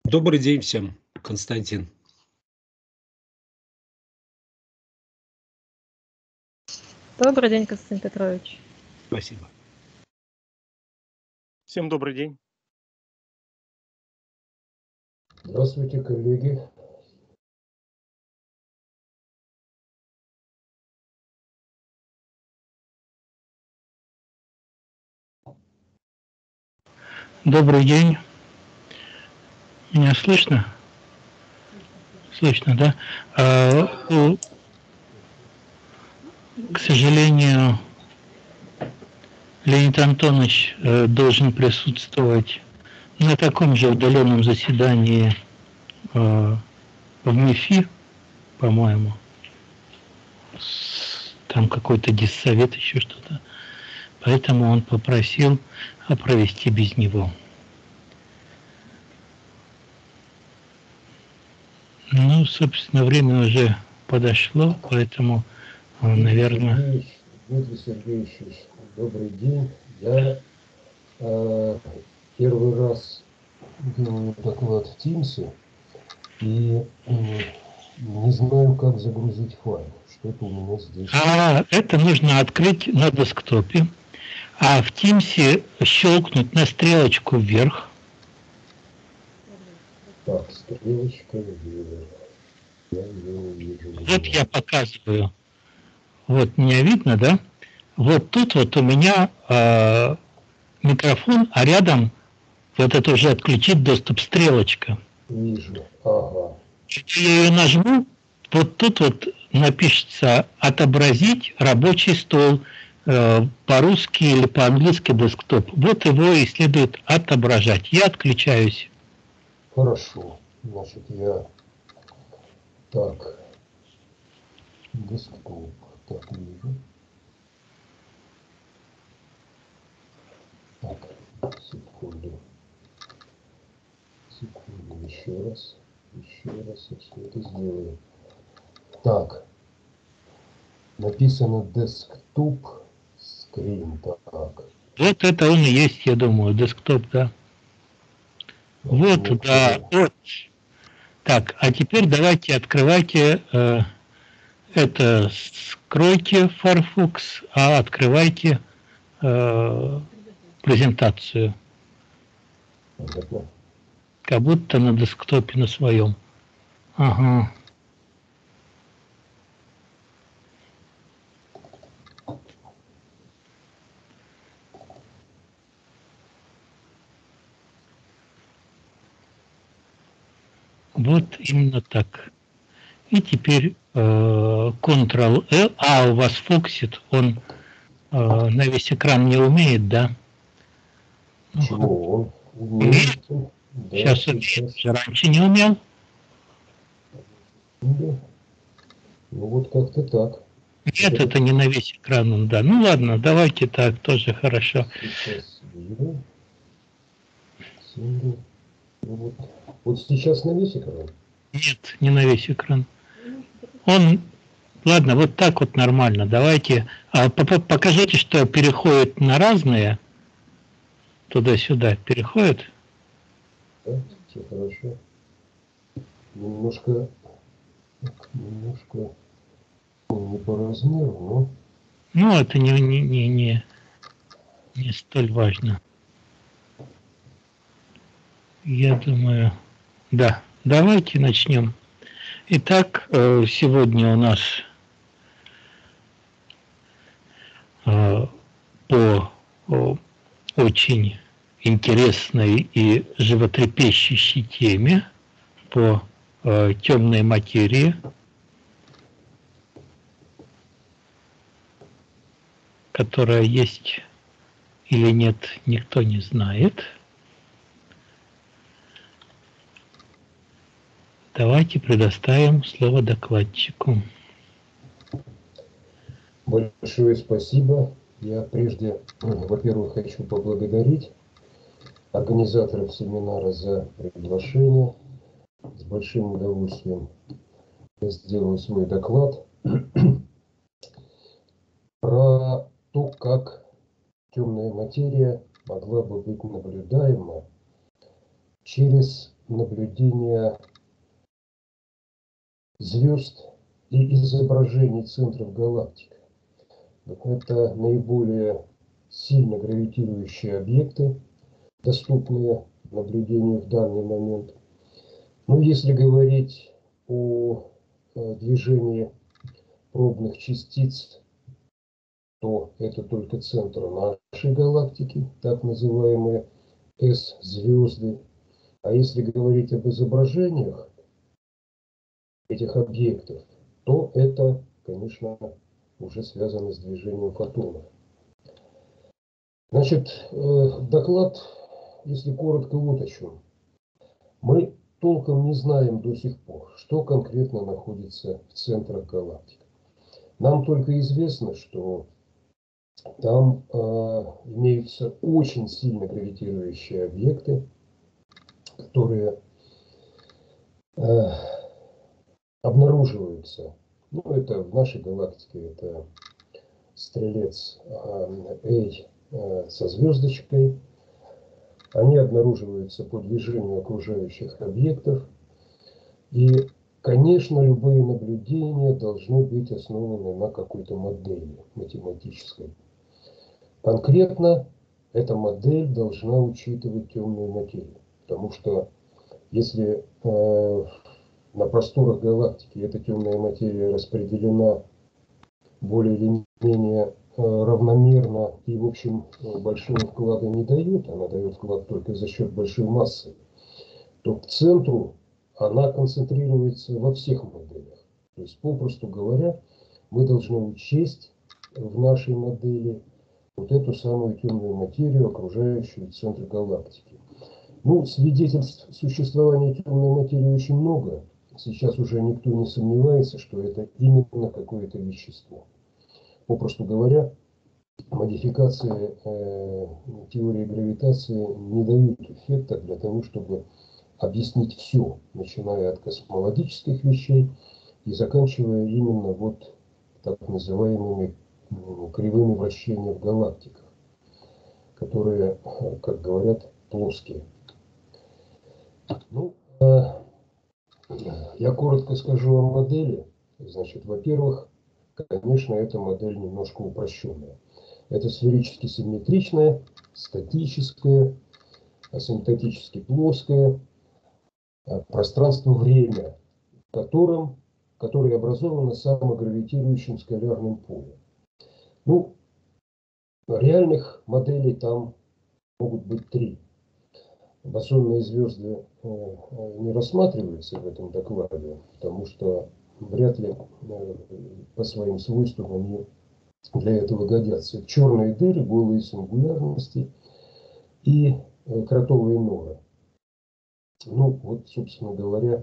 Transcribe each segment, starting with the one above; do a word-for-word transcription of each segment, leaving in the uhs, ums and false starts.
Добрый день всем, Константин. Добрый день, Константин Петрович. Спасибо. Всем добрый день. Здравствуйте, коллеги. Добрый день. Меня слышно? Слышно, да? А, у, к сожалению, Леонид Антонович э, должен присутствовать на таком же удаленном заседании э, в МИФИ, по-моему. Там какой-то диссовет, еще что-то. Поэтому он попросил провести без него. Ну, собственно, время уже подошло, поэтому, наверное... Дмитрий Сергеевич, добрый день. Я э, первый раз делаю доклад в Teams и э, не знаю, как загрузить файл. Что-то у меня здесь. А, это нужно открыть на десктопе, а в Teams щелкнуть на стрелочку вверх. Так, стрелочка вверх. Я ее вижу. Вот я показываю. Вот меня видно, да? Вот тут вот у меня э, микрофон, а рядом вот это уже отключить доступ стрелочка. Вижу. Ага. Если я ее нажму, вот тут вот напишется «Отобразить рабочий стол», э, по-русски или по-английски десктоп. Вот его и следует отображать. Я отключаюсь. Хорошо. Значит, я... Так. Десктоп. Так, вижу. Так, секунду. Секунду, еще раз. Еще раз я все это сделаю. Так. Написано десктоп скрин. Так. Вот это он и есть, я думаю, десктоп, да. Вот, вот да. Вот. Так, а теперь давайте открывайте, э, это скройте Firefox, а открывайте э, презентацию. Понятно. Как будто на десктопе на своем. Ага. Вот именно так. И теперь э, контрол-L, а у вас Foxit, он э, на весь экран не умеет, да? Чего? Умеет? Да, сейчас, сейчас. Раньше не умел? Да. Ну вот как-то так. Нет, это... это не на весь экран, да. Ну ладно, давайте так, тоже хорошо. Сейчас вижу. Ну, вот. Вот сейчас на весь экран? Нет, не на весь экран. Он, ладно, вот так вот нормально. Давайте, а, покажите, что переходит на разные. Туда-сюда переходит. Да, все хорошо. Немножко, немножко не по размеру, но... Ну, это не, не, не, не, не столь важно. Я думаю, да. Давайте начнем. Итак, сегодня у нас по очень интересной и животрепещущей теме, по темной материи, которая есть или нет, никто не знает. Давайте предоставим слово докладчику. Большое спасибо. Я прежде, во-первых, хочу поблагодарить организаторов семинара за приглашение. С большим удовольствием я сделаю свой доклад про то, как темная материя могла бы быть наблюдаема через наблюдения звезд и изображений центров галактик. Это наиболее сильно гравитирующие объекты, доступные наблюдению в данный момент. Но если говорить о движении пробных частиц, то это только центр нашей галактики, так называемые эс-звезды. А если говорить об изображениях этих объектов, то это, конечно, уже связано с движением фотонов. Значит, доклад, если коротко, вот о чем. Мы толком не знаем до сих пор, что конкретно находится в центрах галактик. Нам только известно, что там э, имеются очень сильно гравитирующие объекты, которые э, обнаруживаются. Ну, это в нашей галактике это Стрелец э, A со звездочкой. Они обнаруживаются по движению окружающих объектов. И, конечно, любые наблюдения должны быть основаны на какой-то модели математической. Конкретно эта модель должна учитывать темную материю. Потому что если э, на просторах галактики эта темная материя распределена более или менее равномерно и, в общем, большого вклада не дает, она дает вклад только за счет большой массы, то к центру она концентрируется во всех моделях. То есть, попросту говоря, мы должны учесть в нашей модели вот эту самую темную материю, окружающую центр галактики. Ну, свидетельств существования темной материи очень много. Сейчас уже никто не сомневается, что это именно какое-то вещество. Попросту говоря, модификации э, теории гравитации не дают эффекта для того, чтобы объяснить все, начиная от космологических вещей и заканчивая именно вот так называемыми ну, кривыми вращения в галактиках, которые, как говорят, плоские. Ну, э, я коротко скажу о модели. Значит, во-первых, конечно, эта модель немножко упрощенная. Это сферически симметричная, статическая, асимптотически плоское пространство-время, в котором, которое образовано самогравитирующим скалярным полем. Ну, реальных моделей там могут быть три. Босонные звезды не рассматриваются в этом докладе, потому что вряд ли по своим свойствам они для этого годятся. Черные дыры, голые сингулярности и кротовые норы. Ну, вот, собственно говоря,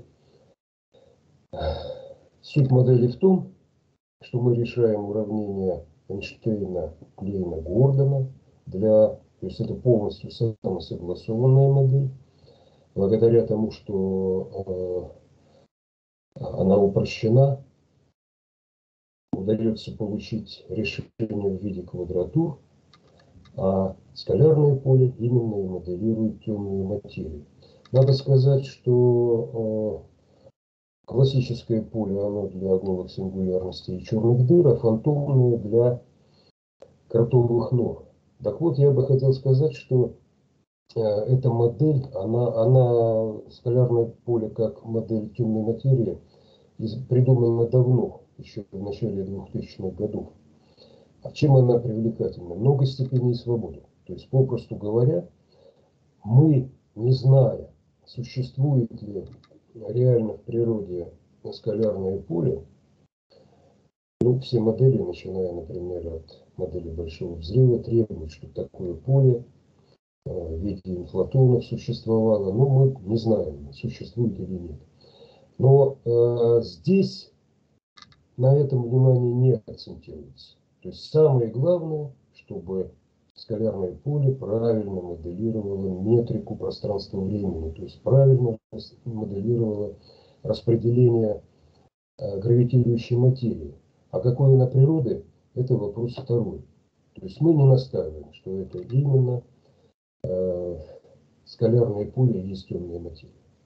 суть модели в том, что мы решаем уравнение Эйнштейна, Клейна, Гордона для, то есть это полностью самосогласованная модель, благодаря тому, что э, она упрощена, удается получить решение в виде квадратур, а скалярное поле именно и моделирует темную материю. Надо сказать, что э, классическое поле, оно для голых сингулярностей и черных дыр, а фантомное для кротовых нор. Так вот, я бы хотел сказать, что э, эта модель, она, она, скалярное поле как модель темной материи, придумана давно, еще в начале двухтысячных годов. А чем она привлекательна? Много степеней свободы. То есть, попросту говоря, мы, не зная, существует ли реально в природе скалярное поле, ну, все модели, начиная, например, от модели Большого взрыва, требуют, чтобы такое поле в виде инфлатонов существовало. Но мы не знаем, существует или нет. Но э, здесь на этом внимание не акцентируется. То есть самое главное, чтобы скалярное поле правильно моделировало метрику пространства-времени, то есть правильно моделировало распределение э, гравитирующей материи. А какой она природы, это вопрос второй. То есть мы не настаиваем, что это именно э, скалярное поле есть темная материя.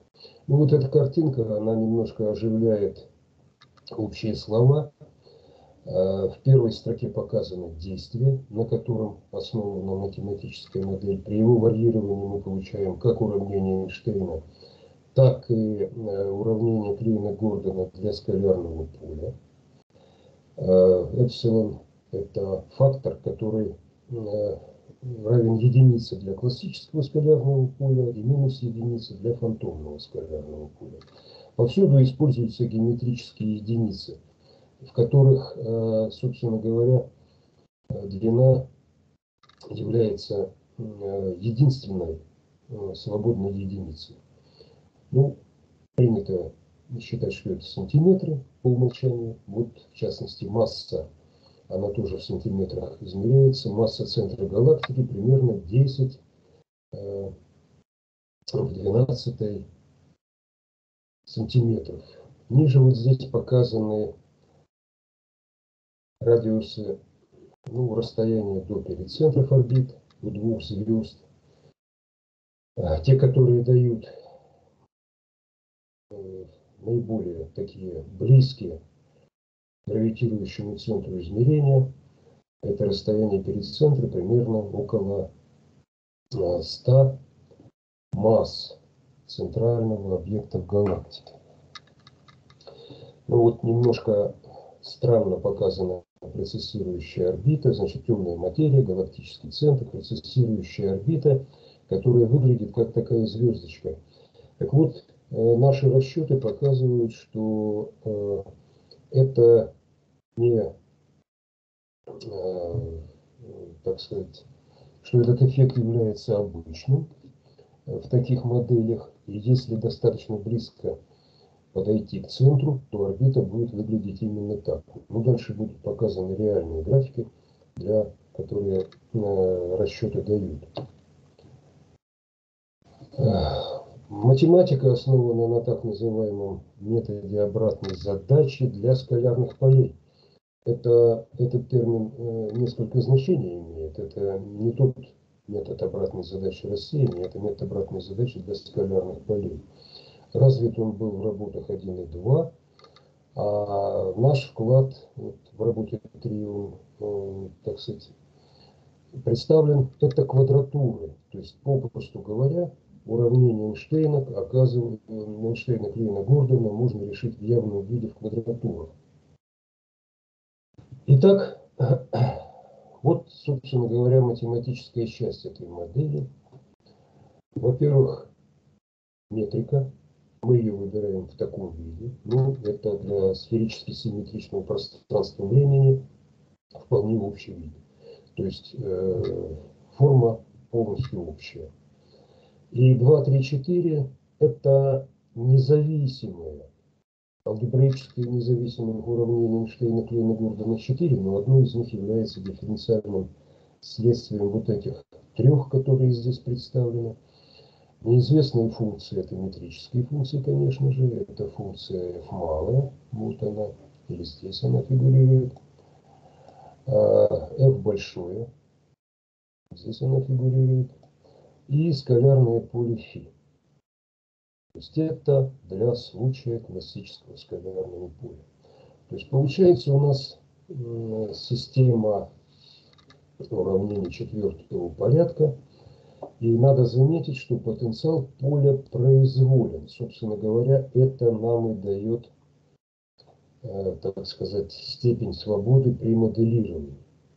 Ну вот эта картинка, она немножко оживляет общие слова. В первой строке показано действие, на котором основана математическая модель. При его варьировании мы получаем как уравнение Эйнштейна, так и уравнение Клейна-Гордона для скалярного поля. Эпсилон – это фактор, который равен единице для классического скалярного поля и минус единице для фантомного скалярного поля. Повсюду используются геометрические единицы, в которых, собственно говоря, длина является единственной свободной единицей. Ну, принято считать, что это сантиметры по умолчанию. Вот, в частности, масса, она тоже в сантиметрах измеряется. Масса центра галактики примерно десять в двенадцатой сантиметров. Ниже вот здесь показаны радиусы, ну, расстояния до перицентров орбит у двух звезд. Те, которые дают наиболее такие близкие к гравитирующему центру измерения, это расстояние перицентра примерно около ста масс центрального объекта в галактике. Ну вот немножко странно показана процессирующая орбита, значит темная материя, галактический центр, процессирующая орбита, которая выглядит как такая звездочка. Так вот, наши расчеты показывают, что э, это не, э, так сказать, что этот эффект является обычным в таких моделях. И если достаточно близко подойти к центру, то орбита будет выглядеть именно так. Ну, дальше будут показаны реальные графики, для, которые э, расчеты дают. Математика основана на так называемом методе обратной задачи для скалярных полей. Это, этот термин э, несколько значений имеет. Это не тот метод обратной задачи рассеяния, это метод обратной задачи для скалярных полей. Развит он был в работах один и два, а наш вклад вот, в работе три, он, э, так сказать, представлен, это квадратуры. То есть, попросту говоря, уравнение Эйнштейна, оказывает, Эйнштейна Клейна-Гордона можно решить в явном виде в квадратурах. Итак, вот, собственно говоря, математическая часть этой модели. Во-первых, метрика. Мы ее выбираем в таком виде. Ну, это для сферически симметричного пространства времени вполне общий вид. То есть э, форма полностью общая. И два, три, четыре это независимое, алгебраически независимое уравнение Эйнштейна Клейна-Гордона четыре, но одно из них является дифференциальным следствием вот этих трех, которые здесь представлены. Неизвестные функции — это метрические функции, конечно же, это функция f малая, вот она, или здесь она фигурирует, f большое, здесь она фигурирует, и скалярное поле φ. То есть это для случая классического скалярного поля. То есть получается у нас система уравнений четвертого порядка. И надо заметить, что потенциал поля произволен. Собственно говоря, это нам и дает, э, так сказать, степень свободы при моделировании.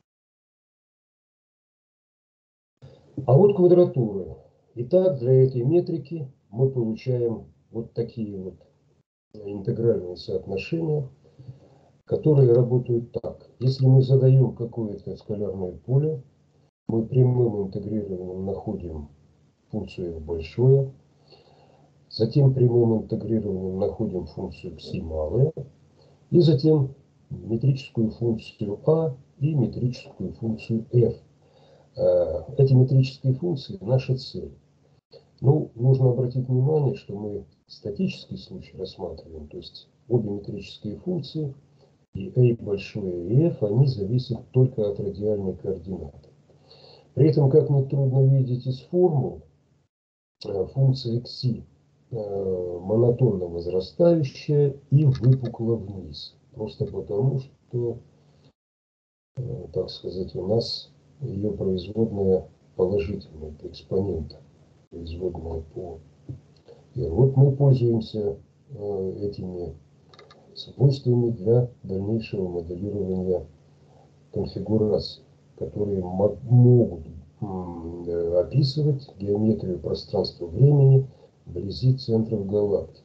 А вот квадратуры. Итак, для этой метрики мы получаем вот такие вот интегральные соотношения, которые работают так. Если мы задаем какое-то скалярное поле, мы прямым интегрированием находим функцию f большое, затем прямым интегрированием находим функцию ψ малая, и затем метрическую функцию a и метрическую функцию f. Эти метрические функции – наша цель. Ну, нужно обратить внимание, что мы статический случай рассматриваем, то есть обе метрические функции, и a большое, и f, они зависят только от радиальной координаты. При этом, как нетрудно видеть из формул, функция xi монотонно возрастающая и выпукла вниз. Просто потому, что, так сказать, у нас ее производная положительная, это экспонента, производная по. И вот мы пользуемся этими свойствами для дальнейшего моделирования конфигураций, которые могут описывать геометрию пространства-времени вблизи центров галактик.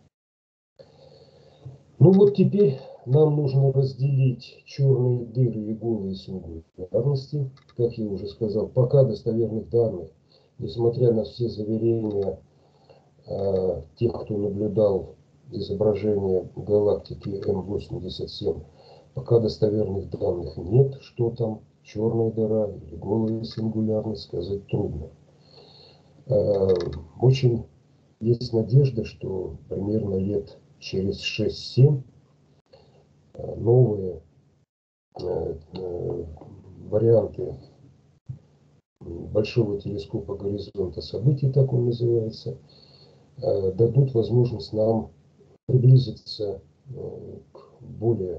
Ну вот теперь нам нужно разделить черные дыры и голые сингулярности. Как я уже сказал, пока достоверных данных, несмотря на все заверения э, тех, кто наблюдал изображение галактики эм восемьдесят семь, пока достоверных данных нет, что там черная дыра или голая сингулярность, сказать трудно. Очень есть надежда, что примерно лет через шесть-семь новые варианты большого телескопа горизонта событий, так он называется, дадут возможность нам приблизиться к более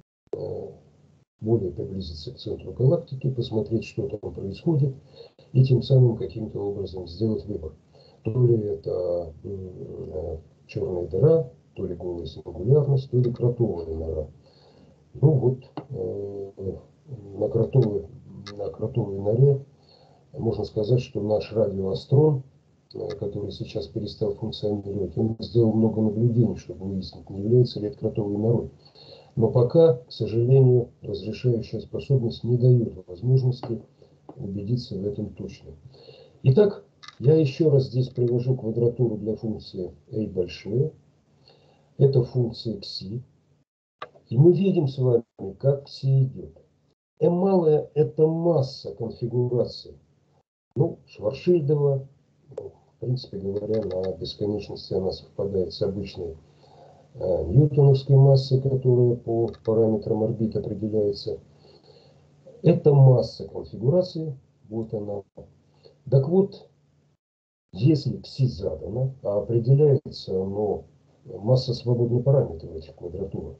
более приблизиться к центру галактики, посмотреть, что там происходит, и тем самым каким-то образом сделать выбор. То ли это черная дыра, то ли голая сингулярность, то ли кротовая нора. Ну вот на кротовой, на кротовой норе можно сказать, что наш радиоастрон, который сейчас перестал функционировать, он сделал много наблюдений, чтобы выяснить, не является ли это кротовой норой. Но пока, к сожалению, разрешающая способность не дает возможности убедиться в этом точно. Итак, я еще раз здесь привожу квадратуру для функции a большое. Это функция кси. И мы видим с вами, как кси идет. m малая – это масса конфигурации. Ну, Шварцшильдова, в принципе говоря, на бесконечности она совпадает с обычной ньютоновской массой, которая по параметрам орбит определяется. Это масса конфигурации, вот она. Так вот, если кси задана, а определяется оно, масса свободный параметр в этих квадратурах,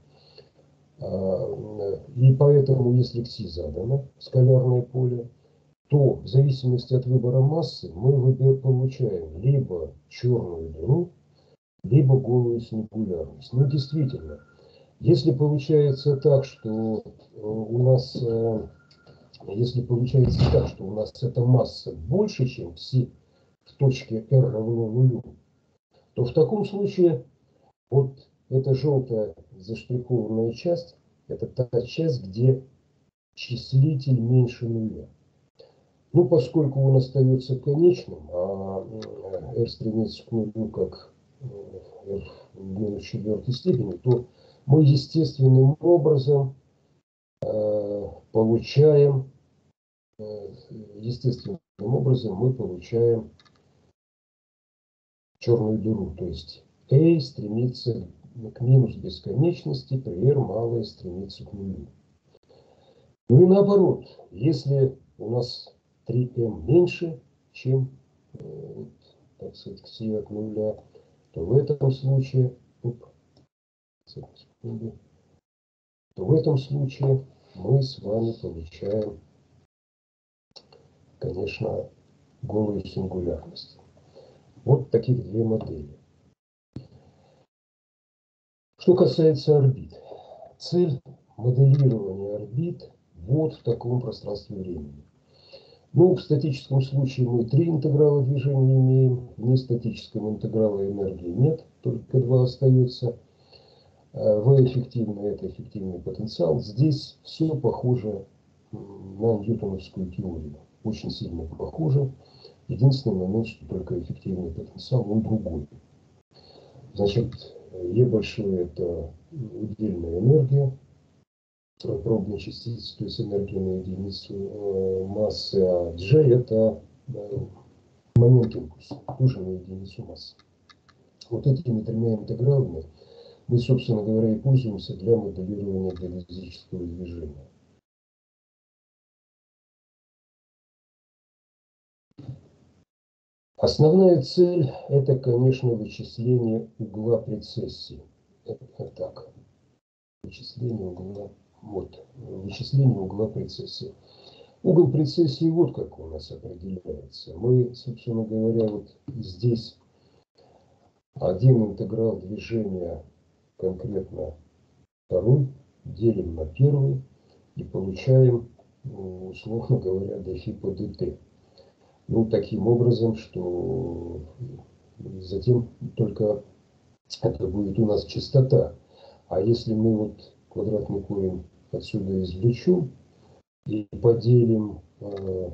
и поэтому, если кси задана, скалярное поле, то в зависимости от выбора массы мы получаем либо черную дыру, либо голую сингулярность. Ну, действительно, если получается так, что у нас, если получается так, что у нас эта масса больше, чем кси в точке r равно нулю, то в таком случае вот эта желтая заштрихованная часть, это та часть, где числитель меньше нуля. Ну, поскольку он остается конечным, а r стремится к нулю как r в минус четвертой степени, то мы естественным образом э, получаем, э, естественным образом мы получаем черную дыру. То есть a стремится к минус бесконечности, при r малое стремится к нулю. Ну и наоборот, если у нас три эм меньше, чем, э, так сказать, кси от нуля, то в этом случае, оп, секунду, то в этом случае мы с вами получаем, конечно, голую сингулярность. Вот таких две модели. Что касается орбит. Цель моделирования орбит вот в таком пространстве времени. Ну, в статическом случае мы три интеграла движения имеем, в нестатическом интеграла энергии нет, только два остается. В эффективный – это эффективный потенциал. Здесь все похоже на ньютоновскую теорию, очень сильно похоже. Единственный момент, что только эффективный потенциал, он другой. Значит, Е большое – это удельная энергия пробной частицы, то есть энергия на единицу массы, а G – это момент импульса, тоже на единицу массы. Вот этими тремя интегралами мы, собственно говоря, и пользуемся для моделирования геодезического движения. Основная цель – это, конечно, вычисление угла прецессии. Это так. Вычисление угла, вот, вычисление угла прецессии. Угол прецессии вот как у нас определяется. Мы, собственно говоря, вот здесь один интеграл движения, конкретно второй, делим на первый и получаем, условно говоря, дф по dt. Ну, таким образом, что затем только это будет у нас частота. А если мы вот квадратный корень отсюда извлечем и поделим э,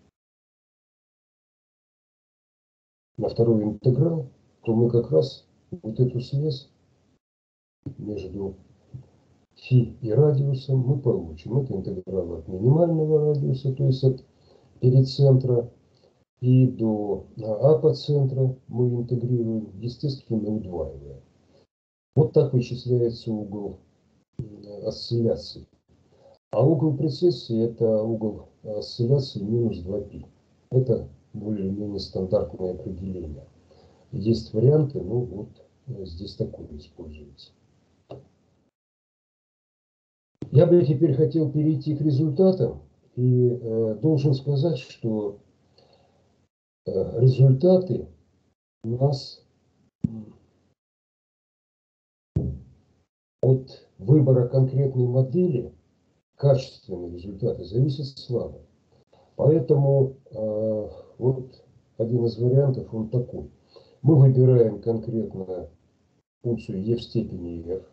на второй интеграл, то мы как раз вот эту связь между φ и радиусом мы получим. Это интеграл от минимального радиуса, то есть от перицентра, и до апоцентра мы интегрируем, естественно, удваивая. Вот так вычисляется угол осцилляции. А угол прецессии – это угол осцилляции минус два π. Это более-менее стандартное определение. Есть варианты, но вот здесь такое используется. Я бы теперь хотел перейти к результатам и э, должен сказать, что э, результаты у нас от выбора конкретной модели, качественные результаты зависят слабо. Поэтому э, вот один из вариантов, он такой. Мы выбираем конкретно функцию e в степени f,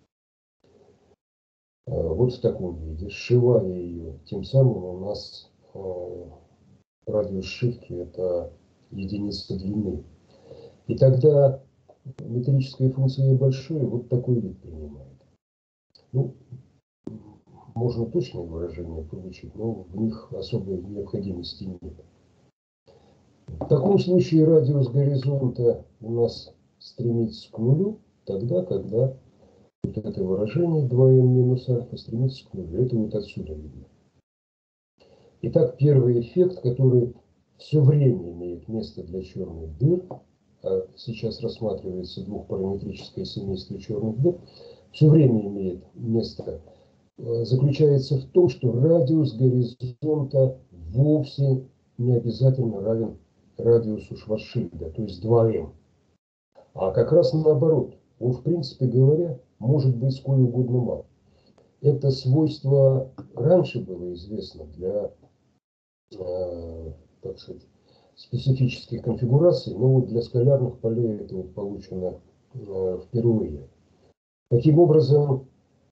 э, вот в таком виде, сшивая ее, тем самым у нас э, радиус сшивки – это единица длины. И тогда метрическая функция e большое вот такой вид принимает. Ну, можно точные выражения получить, но в них особой необходимости нет. В таком случае радиус горизонта у нас стремится к нулю, тогда, когда вот это выражение два эм минус альфа стремится к нулю. Это вот отсюда видно. Итак, первый эффект, который все время имеет место для черных дыр, а сейчас рассматривается двухпараметрическое семейство черных дыр, все время имеет место, заключается в том, что радиус горизонта вовсе не обязательно равен радиусу Шварцшильда, то есть два эм. А как раз наоборот, он, в принципе говоря, может быть сколь угодно мал. Это свойство раньше было известно для, э, так сказать, специфических конфигураций, но вот для скалярных полей это вот получено э, впервые. Таким образом,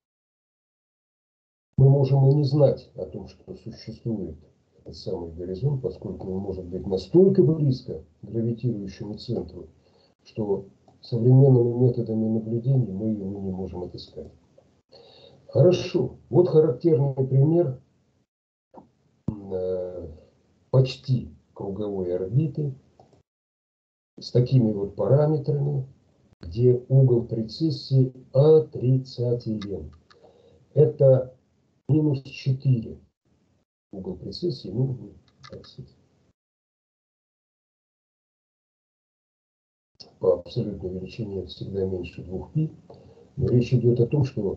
мы можем и не знать о том, что существует этот самый горизонт, поскольку он может быть настолько близко к гравитирующему центру, что современными методами наблюдений мы его не можем отыскать. Хорошо, вот характерный пример э, почти круговой орбиты с такими вот параметрами, где угол прецессии отрицателен. Это минус четыре. Угол прецессии, ну, так сказать, по абсолютной величине всегда меньше двух π. Но речь идет о том, что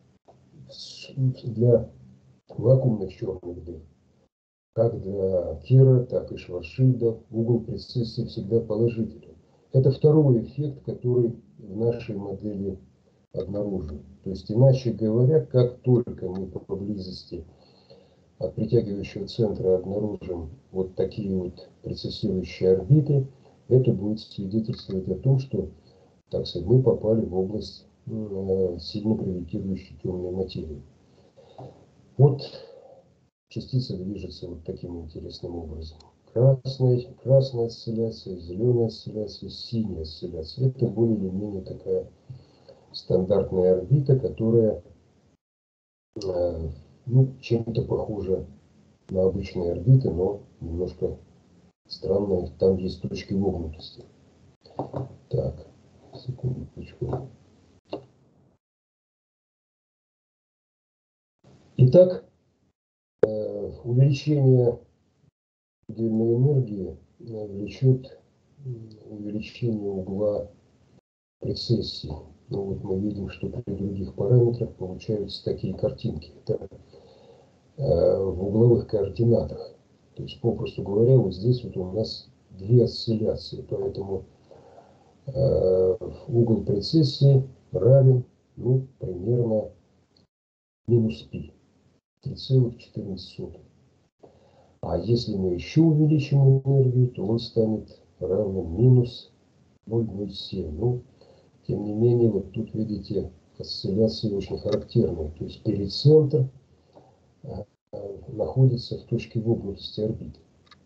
для вакуумных черных дыр, как для Кира, так и Шварцшильда, угол прецессии всегда положителен. Это второй эффект, который в нашей модели обнаружен. То есть, иначе говоря, как только мы поблизости от притягивающего центра обнаружим вот такие вот прецессирующие орбиты, это будет свидетельствовать о том, что, так сказать, мы попали в область э, сильно гравитирующей темной материи. Вот частица движется вот таким интересным образом. Красная, красная осцилляция, зеленая осцилляция, синяя осцилляция. Это более или менее такая стандартная орбита, которая э, ну, чем-то похожа на обычные орбиты, но немножко странная. Там есть точки вогнутости. Так, секундочку. Итак, э, увеличение предельной энергии влечет увеличение угла прецессии. Ну, вот мы видим, что при других параметрах получаются такие картинки. Это э, в угловых координатах. То есть, попросту говоря, вот здесь вот у нас две осцилляции. Поэтому э, угол прецессии равен, ну, примерно минус π, три целых четырнадцать сотых. А если мы еще увеличим энергию, то он станет равным минус ноль целых ноль семь. Ну, тем не менее, вот тут, видите, осцилляции очень характерные. То есть перицентр находится в точке вогнутости орбиты.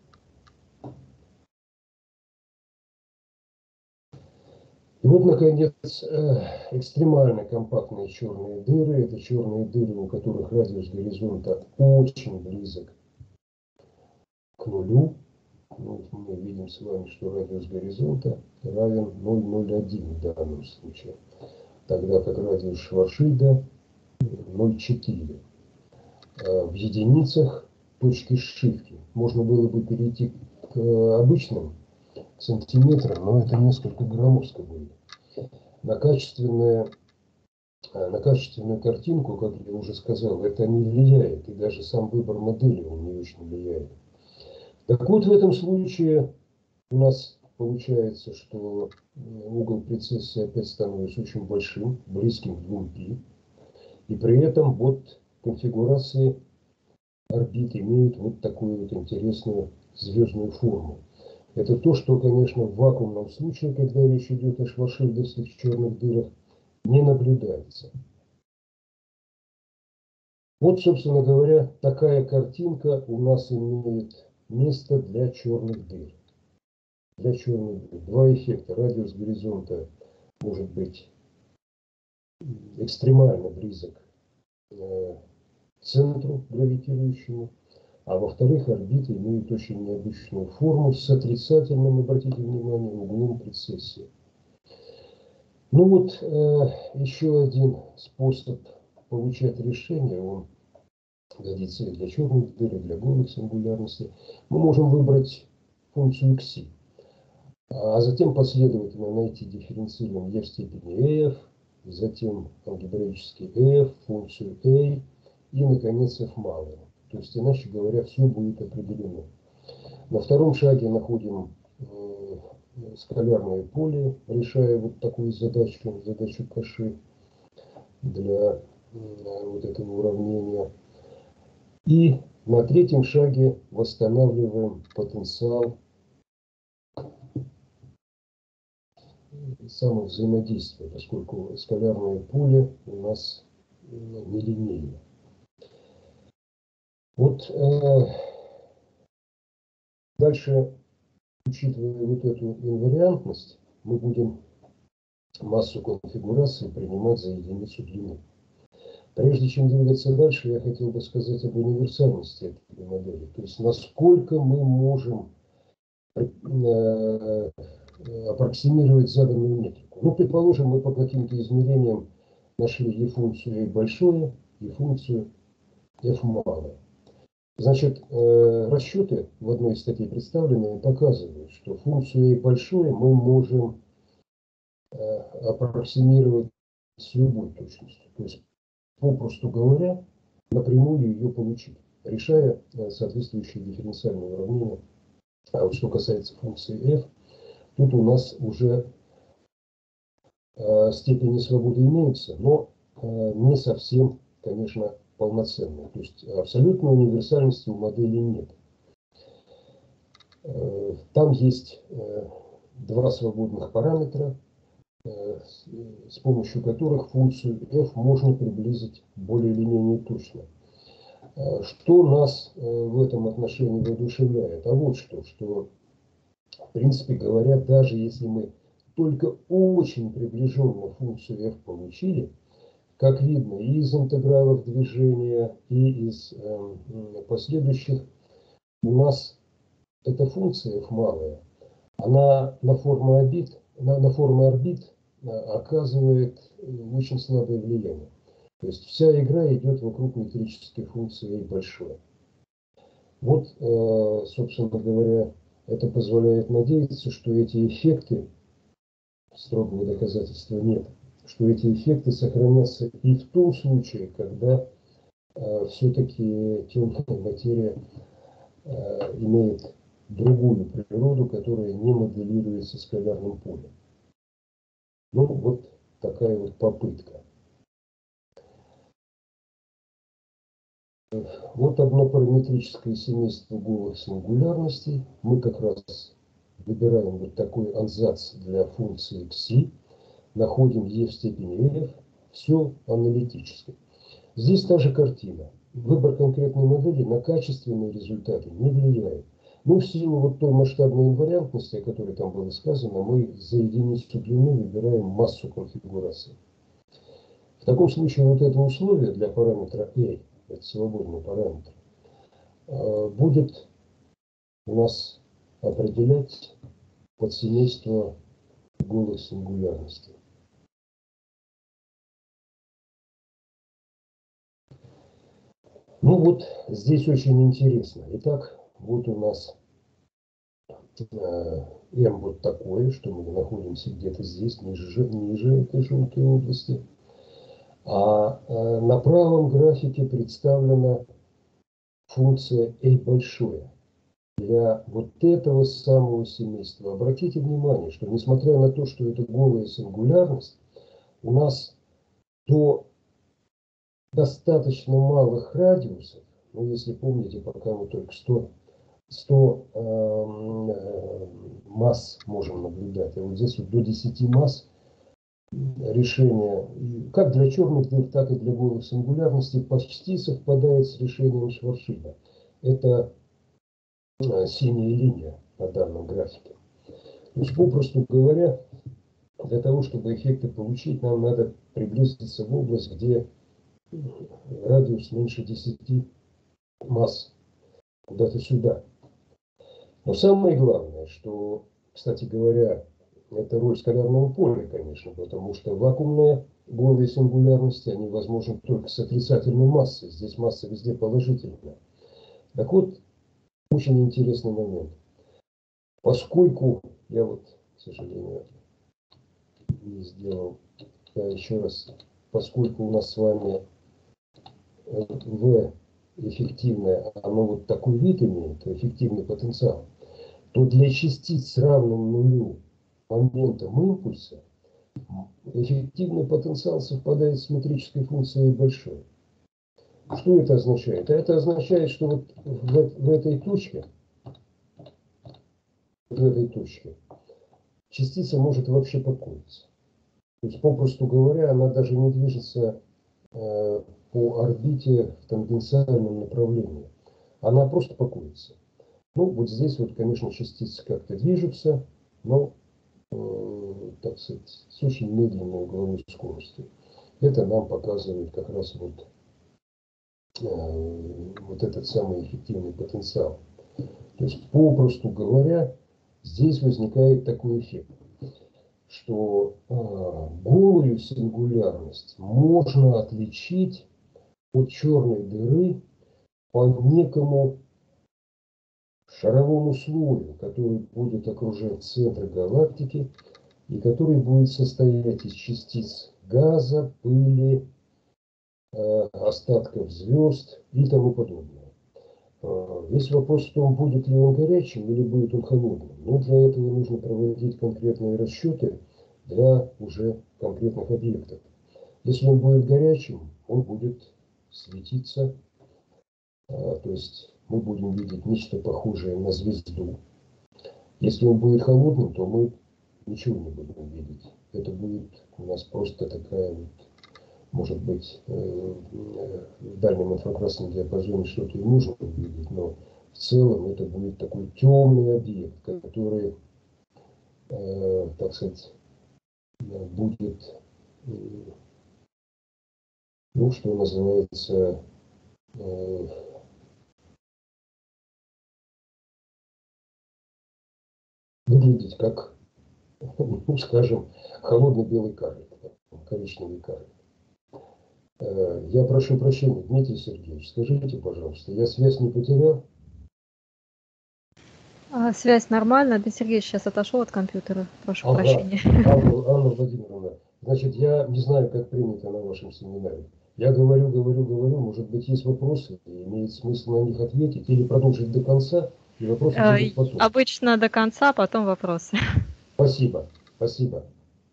И вот, наконец, экстремально компактные черные дыры. Это черные дыры, у которых радиус горизонта очень близок к нулю. Вот мы видим с вами, что радиус горизонта равен ноль целых ноль один в данном случае, тогда как радиус Шварцшильда ноль целых четыре. В единицах точки сшивки можно было бы перейти к обычным сантиметрам, но это несколько громоздко будет. На, качественное, на качественную картинку, как я уже сказал, это не влияет, и даже сам выбор модели он не очень влияет. Так вот, в этом случае у нас получается, что угол прецессии опять становится очень большим, близким к двум π, и при этом вот конфигурации орбит имеют вот такую вот интересную звездную форму. Это то, что, конечно, в вакуумном случае, когда речь идет о шварцшильдовских черных дырах, не наблюдается. Вот, собственно говоря, такая картинка у нас имеет место для черных дыр. Для черных дыр. Два эффекта. Радиус горизонта может быть экстремально близок к центру гравитирующему, а во-вторых, орбиты имеют очень необычную форму с отрицательным, обратите внимание, углом прецессии. Ну вот э, еще один способ получать решение, он годится и для черных дыр, и для голых сингулярностей. Мы можем выбрать функцию кси, а затем последовательно найти дифференциалом e в степени f, затем алгебраически f, функцию a и, наконец, f малое. То есть, иначе говоря, все будет определено. На втором шаге находим э, скалярное поле, решая вот такую задачу, задачу Каши для э, вот этого уравнения. И на третьем шаге восстанавливаем потенциал самовзаимодействия, поскольку скалярное поле у нас нелинейно. Вот э, дальше, учитывая вот эту инвариантность, мы будем массу конфигураций принимать за единицу длины. Прежде чем двигаться дальше, я хотел бы сказать об универсальности этой модели. То есть, насколько мы можем э, аппроксимировать заданную метрику. Ну, предположим, мы по каким-то измерениям нашли и функцию f большое, и функцию f малое. Значит, э, расчеты в одной из статей представленные показывают, что функцию f большое мы можем э, аппроксимировать с любой точностью. То есть, попросту говоря, напрямую ее получить, решая э, соответствующие дифференциальные уравнения. А вот что касается функции f, тут у нас уже э, степени свободы имеются, но э, не совсем, конечно, полноценные. То есть абсолютной универсальности у модели нет. Э, там есть э, два свободных параметра, э, с, с помощью которых функцию f можно приблизить более или менее точно. Э, что нас э, в этом отношении воодушевляет? А вот что, что в принципе говоря, даже если мы только очень приближенно функцию f получили, как видно и из интегралов движения, и из э, последующих, у нас эта функция f малая, она на форму орбит, на, на форму орбит оказывает очень слабое влияние. То есть вся игра идет вокруг метрической функции f большое. Вот, э, собственно говоря, это позволяет надеяться, что эти эффекты, строгого доказательства нет, что эти эффекты сохранятся и в том случае, когда э, все-таки темная материя э, имеет другую природу, которая не моделируется скалярным полем. Ну, вот такая вот попытка. Вот однопараметрическое семейство голых сингулярностей. Мы как раз выбираем вот такой ансац для функции кси, находим e в степени f, все аналитически. Здесь та же картина. Выбор конкретной модели на качественные результаты не влияет. Ну, в силу вот той масштабной инвариантности, о которой там было сказано, мы за единицу длины выбираем массу конфигураций. В таком случае вот это условие для параметра a, это свободный параметр, будет у нас определять подсемейство голых сингулярностей. Ну вот здесь очень интересно. Итак, вот у нас э, m вот такое, что мы находимся где-то здесь, ниже, ниже этой желтой области. А э, на правом графике представлена функция a большое. Для вот этого самого семейства. Обратите внимание, что несмотря на то, что это голая сингулярность, у нас до достаточно малых радиусов, ну если помните, пока мы только сто, сто э, масс можем наблюдать, а вот здесь вот до десяти масс решение, как для черных дыр, так и для голых сингулярностей, почти совпадает с решением Шварцшильда. Это э, синяя линия на данном графике. То есть, попросту говоря, для того, чтобы эффекты получить, нам надо приблизиться в область, где радиус меньше десяти масс, куда-то сюда. Но самое главное, что, кстати говоря, это роль скалярного поля, конечно, потому что вакуумные голые сингулярности, они возможны только с отрицательной массой. Здесь масса везде положительная. Так вот, очень интересный момент. Поскольку, я вот, к сожалению, не сделал, я еще раз, поскольку у нас с вами V эффективное, оно вот такой вид имеет, эффективный потенциал, то для частиц с равным нулю моментом импульса эффективный потенциал совпадает с метрической функцией большой. Что это означает? Это означает, что вот в, в этой точке, в этой точке частица может вообще покоиться. То есть, попросту говоря, она даже не движется э, по орбите в тангенциальном направлении. Она просто покоится. Ну, вот здесь вот, конечно, частицы как-то движутся, но, э, так сказать, с очень медленной угловой скоростью. Это нам показывает как раз вот, э, вот этот самый эффективный потенциал. То есть, попросту говоря, здесь возникает такой эффект, что э, голую сингулярность можно отличить от черной дыры по некому шаровому слою, который будет окружать центр галактики и который будет состоять из частиц газа, пыли, э, остатков звезд и тому подобное. Э, весь вопрос в том, будет ли он горячим или будет он холодным. Но для этого нужно проводить конкретные расчеты для уже конкретных объектов. Если он будет горячим, он будет светиться, э, то есть мы будем видеть нечто похожее на звезду. Если он будет холодным, то мы ничего не будем видеть. Это будет у нас просто такая вот, может быть, в дальнем инфракрасном диапазоне что-то и можно увидеть, но в целом это будет такой темный объект, который, э, так сказать, будет, ну, что называется, э, выглядеть как, ну, скажем, холодный белый карлик, коричневый карлик. Я прошу прощения, Дмитрий Сергеевич, скажите, пожалуйста, я связь не потерял? А, связь нормальная. Да, Сергей сейчас отошел от компьютера. Прошу Ага, прощения. Анна, Анна Владимировна, значит, я не знаю, как принято на вашем семинаре. Я говорю, говорю, говорю, может быть, есть вопросы, и имеет смысл на них ответить, или продолжить до конца, и вопросы Э, будут потом. Обычно до конца, потом вопросы. Спасибо, спасибо.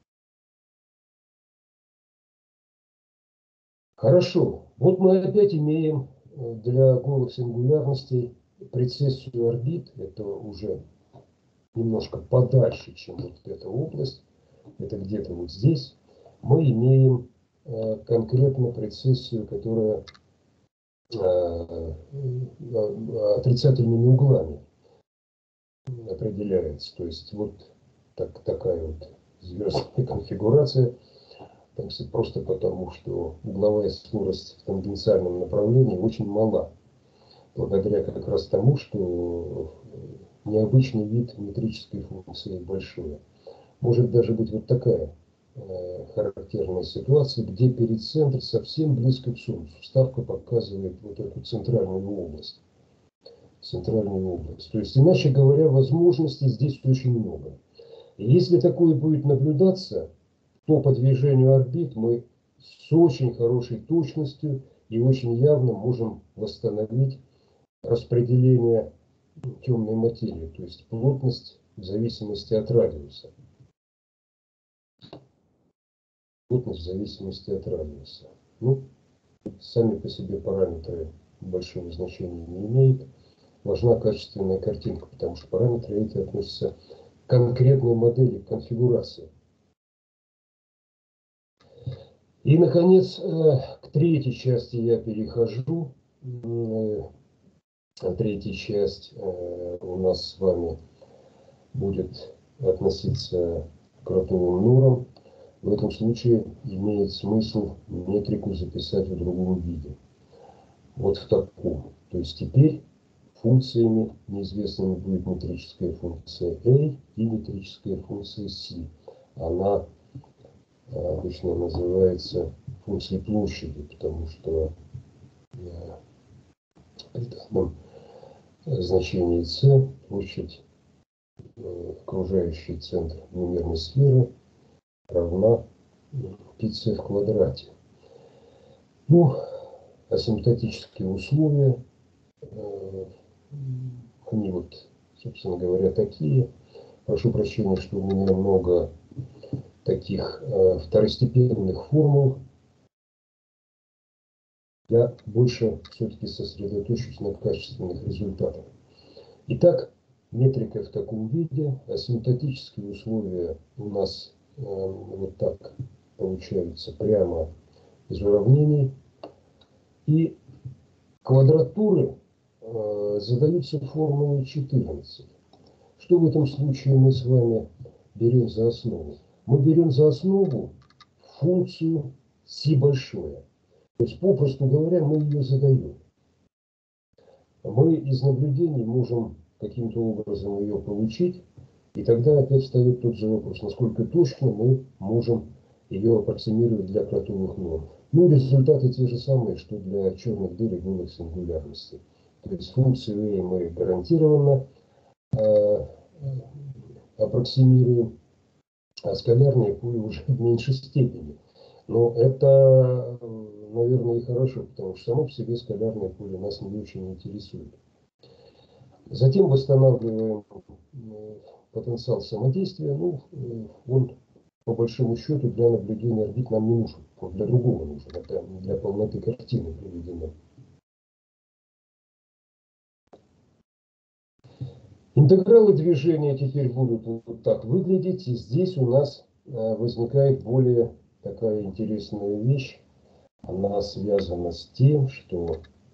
Хорошо, вот мы опять имеем для голых сингулярностей прецессию орбит, это уже немножко подальше, чем вот эта область, это где-то вот здесь. Мы имеем э, конкретно прецессию, которая э, отрицательными углами определяется. То есть вот так, такая вот звездная конфигурация. Просто потому, что угловая скорость в тангенциальном направлении очень мала. Благодаря как раз тому, что необычный вид метрической функции большой. Может даже быть вот такая э, характерная ситуация, где перицентр совсем близко к Солнцу. Ставка показывает вот эту центральную область. Центральную область. То есть, иначе говоря, возможностей здесь очень много. И если такое будет наблюдаться, то по движению орбит мы с очень хорошей точностью и очень явно можем восстановить распределение темной материи, то есть плотность в зависимости от радиуса. Плотность в зависимости от радиуса. Ну, сами по себе параметры большого значения не имеют. Важна качественная картинка, потому что параметры эти относятся к конкретной модели, к конфигурации. И, наконец, к третьей части я перехожу. Третья часть у нас с вами будет относиться к ротовым норам. В этом случае имеет смысл метрику записать в другом виде. Вот в таком. То есть теперь функциями неизвестными будет метрическая функция A и метрическая функция C. Она обычно называется функцией площади, потому что при данном значении c площадь окружающий центр двумерной сферы равна πc в квадрате. Ну, асимптотические условия, они вот, собственно говоря, такие. Прошу прощения, что у меня много таких э, второстепенных формул. Я больше все-таки сосредоточусь на качественных результатах. Итак, метрика в таком виде, асимптотические условия у нас э, вот так получаются прямо из уравнений. И квадратуры э, задаются формулой четырнадцать. Что в этом случае мы с вами берем за основу? Мы берем за основу функцию си большое. То есть, попросту говоря, мы ее задаем. Мы из наблюдений можем каким-то образом ее получить, и тогда опять встает тот же вопрос, насколько точно мы можем ее аппроксимировать для кротовых норм. Ну, результаты те же самые, что для черных дыр и голых сингулярностей. То есть функцию A мы гарантированно э, аппроксимируем, а скалярные пули уже в меньшей степени. Но это, наверное, и хорошо, потому что само по себе скалярные пули нас не очень интересуют. Затем восстанавливаем потенциал самодействия. Ну, он, по большому счету, для наблюдения орбит нам не нужен. Он для другого нужен. Это для полноты картины приведено. Интегралы движения теперь будут вот так выглядеть. И здесь у нас возникает более такая интересная вещь. Она связана с тем, что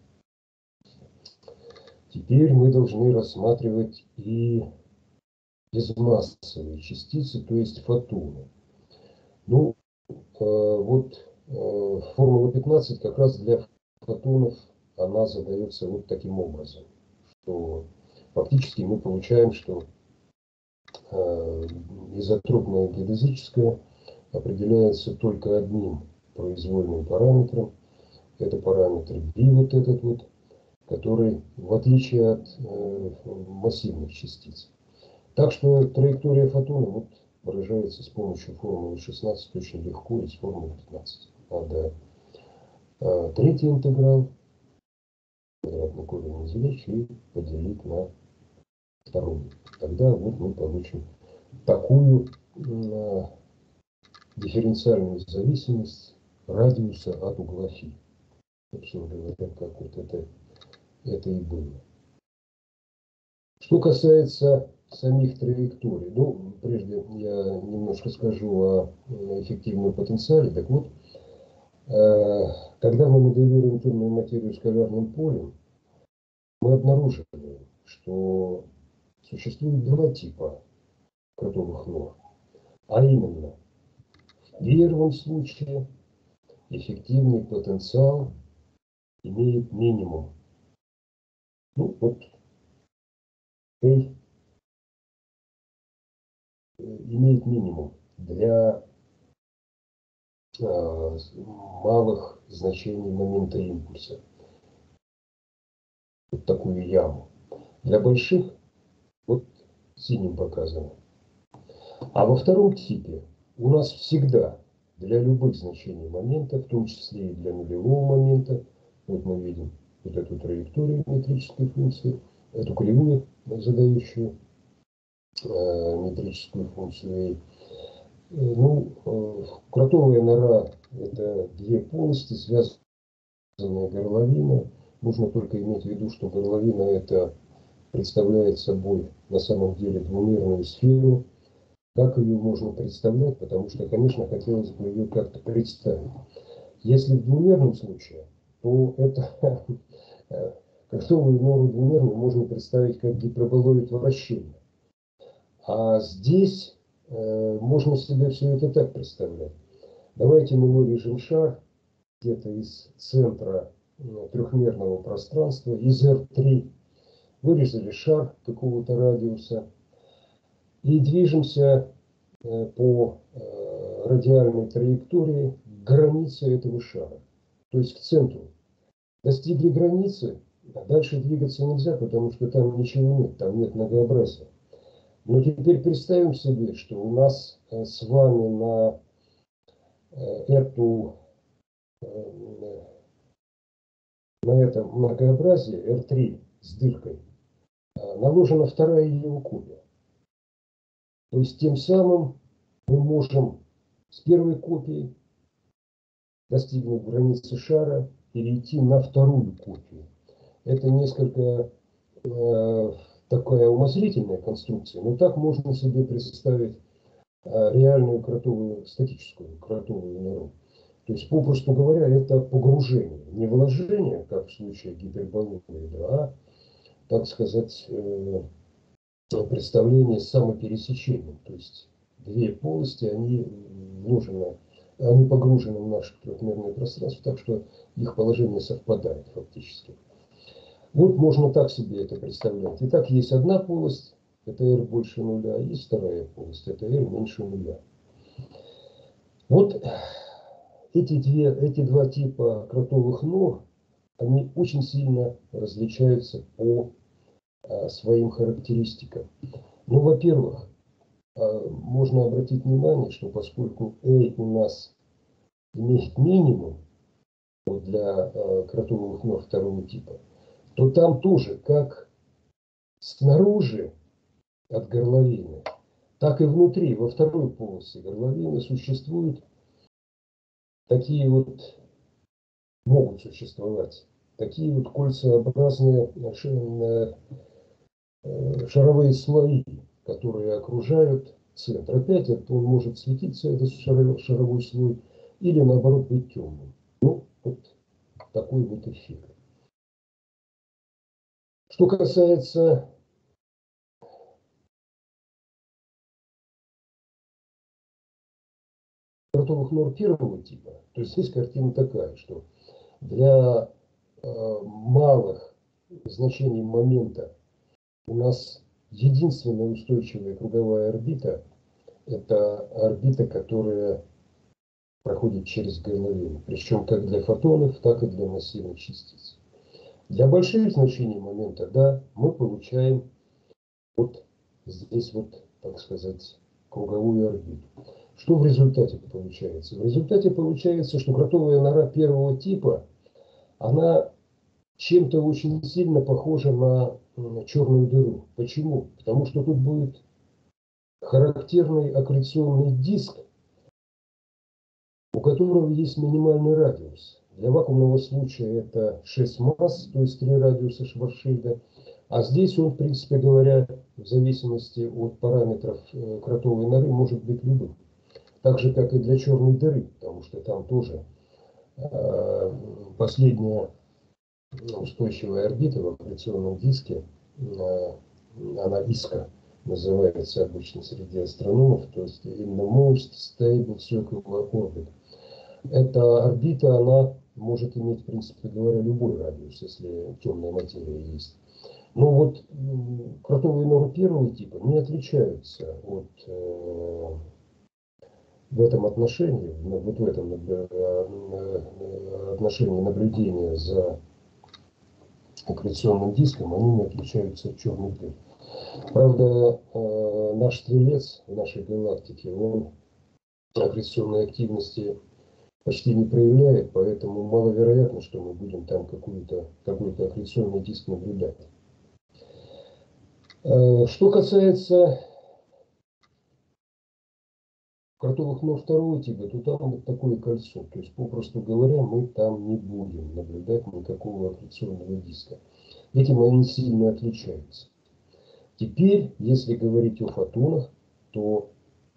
теперь мы должны рассматривать и безмассовые частицы, то есть фотоны. Ну, э, вот э, формула пятнадцать как раз для фотонов, она задается вот таким образом, что фактически мы получаем, что э, изотропное геодезическое определяется только одним произвольным параметром. Это параметр B, вот этот вот. который в отличие от э, массивных частиц. Так что траектория фотона вот выражается с помощью формулы шестнадцать очень легко и с формулы пятнадцать. Надо э, третий интеграл, квадратный корень извлечь и поделить на второй. Тогда вот мы получим такую э, дифференциальную зависимость радиуса от угла φ. Собственно говоря, как вот это, это и было. Что касается самих траекторий, ну, прежде я немножко скажу о эффективном потенциале. Так вот, э, когда мы моделируем темную материю скалярным полем, мы обнаруживаем, что существует два типа кротовых нор. А именно, в первом случае эффективный потенциал имеет минимум. Ну, вот A имеет минимум для э, малых значений момента импульса. Вот такую яму. Для больших вот синим показано. А во втором типе у нас всегда для любых значений момента, в том числе и для нулевого момента, вот мы видим вот эту траекторию метрической функции, эту кривую, задающую э, метрическую функцию. Ну, э, кротовая нора – это две полости, связанные горловина. Нужно только иметь в виду, что горловина это представляет собой на самом деле двумерную сферу. Как ее можно представлять? Потому что, конечно, хотелось бы ее как-то представить. Если в двумерном случае, то это кротовую нору двумерную можно представить как гиперболоид вращения. А здесь э, можно себе все это так представлять. Давайте мы вырежем шар где-то из центра ну, трехмерного пространства, из эр три. Вырезали шар какого-то радиуса и движемся э, по э, радиальной траектории к границе этого шара, то есть к центру. Достигли границы, а дальше двигаться нельзя, потому что там ничего нет, там нет многообразия. Но теперь представим себе, что у нас э, с вами на э, эту э, на это многообразие эр три с дыркой э, наложена вторая его копия. То есть тем самым мы можем с первой копией, достигнув границы шара, перейти на вторую копию. Это несколько э, такая умозрительная конструкция, но так можно себе представить э, реальную кротовую, статическую кротовую нору. То есть, попросту говоря, это погружение, не вложение, как в случае гиперболоида, а, так сказать, э, представление с самопересечением. То есть две полости, они вложены, они погружены в наше трехмерное пространство, так что их положение совпадает фактически. Вот можно так себе это представлять. Итак, есть одна полость, это R больше нуля, есть вторая полость, это R меньше нуля. Вот эти, две, эти два типа кротовых нор, они очень сильно различаются по а, своим характеристикам. Ну, во-первых, а, можно обратить внимание, что поскольку A у нас имеет минимум вот для а, кротовых нор второго типа, то там тоже, как снаружи от горловины, так и внутри, во второй полости горловины существуют такие вот, могут существовать, такие вот кольцеобразные шаровые слои, которые окружают центр. Опять это он может светиться, этот шаровой слой, или наоборот быть темным. Ну, вот такой вот эффект. Что касается кротовых нор первого типа, то есть здесь картина такая, что для э, малых значений момента у нас единственная устойчивая круговая орбита – это орбита, которая проходит через горловину, причем как для фотонов, так и для массивных частиц. Для больших значений момента, да, мы получаем вот здесь вот, так сказать, круговую орбиту. Что в результате получается? В результате получается, что кротовая нора первого типа, она чем-то очень сильно похожа на черную дыру. Почему? Потому что тут будет характерный аккреционный диск, у которого есть минимальный радиус. Для вакуумного случая это шесть масс, то есть три радиуса Шварцшильда. А здесь он, в принципе говоря, в зависимости от параметров кротовой норы, может быть любым. Так же, как и для черной дыры, потому что там тоже э, последняя устойчивая орбита в аккреционном диске, э, она иска называется обычно среди астрономов, то есть in the most stable circular orbit. Эта орбита, она может иметь, в принципе говоря, любой радиус, если темная материя есть. Но вот кротовые норы первого типа не отличаются от, э, в этом отношении, вот в этом отношении наблюдения за аккреционным диском, они не отличаются от черных дыр. Правда, э, наш стрелец в нашей галактике, он аккреционной активности почти не проявляет, поэтому маловероятно, что мы будем там какой-то какой-то аккреционный диск наблюдать. Э, что касается кротовых нор второго типа, то там вот такое кольцо. То есть, попросту говоря, мы там не будем наблюдать никакого аккреционного диска. Этим они сильно отличаются. Теперь, если говорить о фотонах, то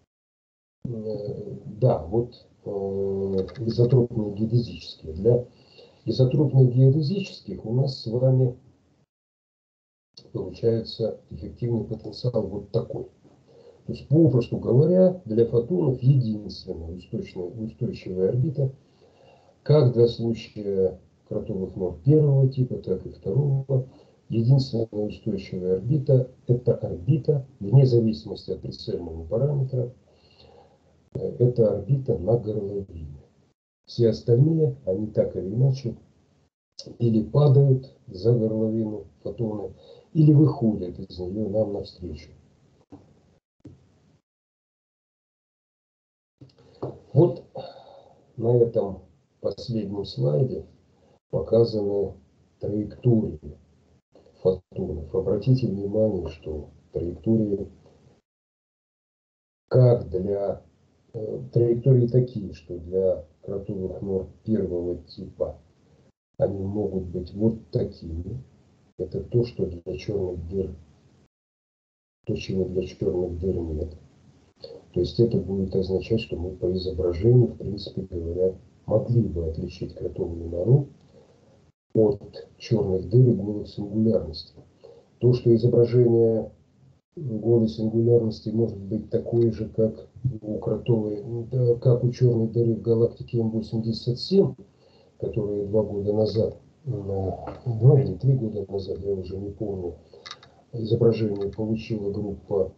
э, да, вот э, изотропные геодезические. Для изотропных геодезических у нас с вами получается эффективный потенциал вот такой. То есть, попросту говоря, для фотонов единственная устойчивая, устойчивая орбита, как для случая кротовых нор первого типа, так и второго, единственная устойчивая орбита – это орбита, вне зависимости от прицельного параметра, это орбита на горловине. Все остальные, они так или иначе, или падают за горловину фотоны, или выходят из нее нам навстречу. Вот на этом последнем слайде показаны траектории фотонов. Обратите внимание, что траектории как для э, траектории такие, что для кротовых нор первого типа они могут быть вот такими. Это то, что для черных дыр, то, чего для черных дыр нет. То есть это будет означать, что мы по изображению, в принципе говоря, могли бы отличить кротовую нору от черных дыр и голых сингулярностей. То, что изображение голой сингулярности может быть такое же, как у кротовой, как у черной дыры в галактике эм восемьдесят семь, которые два года назад, два или три года назад, я уже не помню, изображение получила группа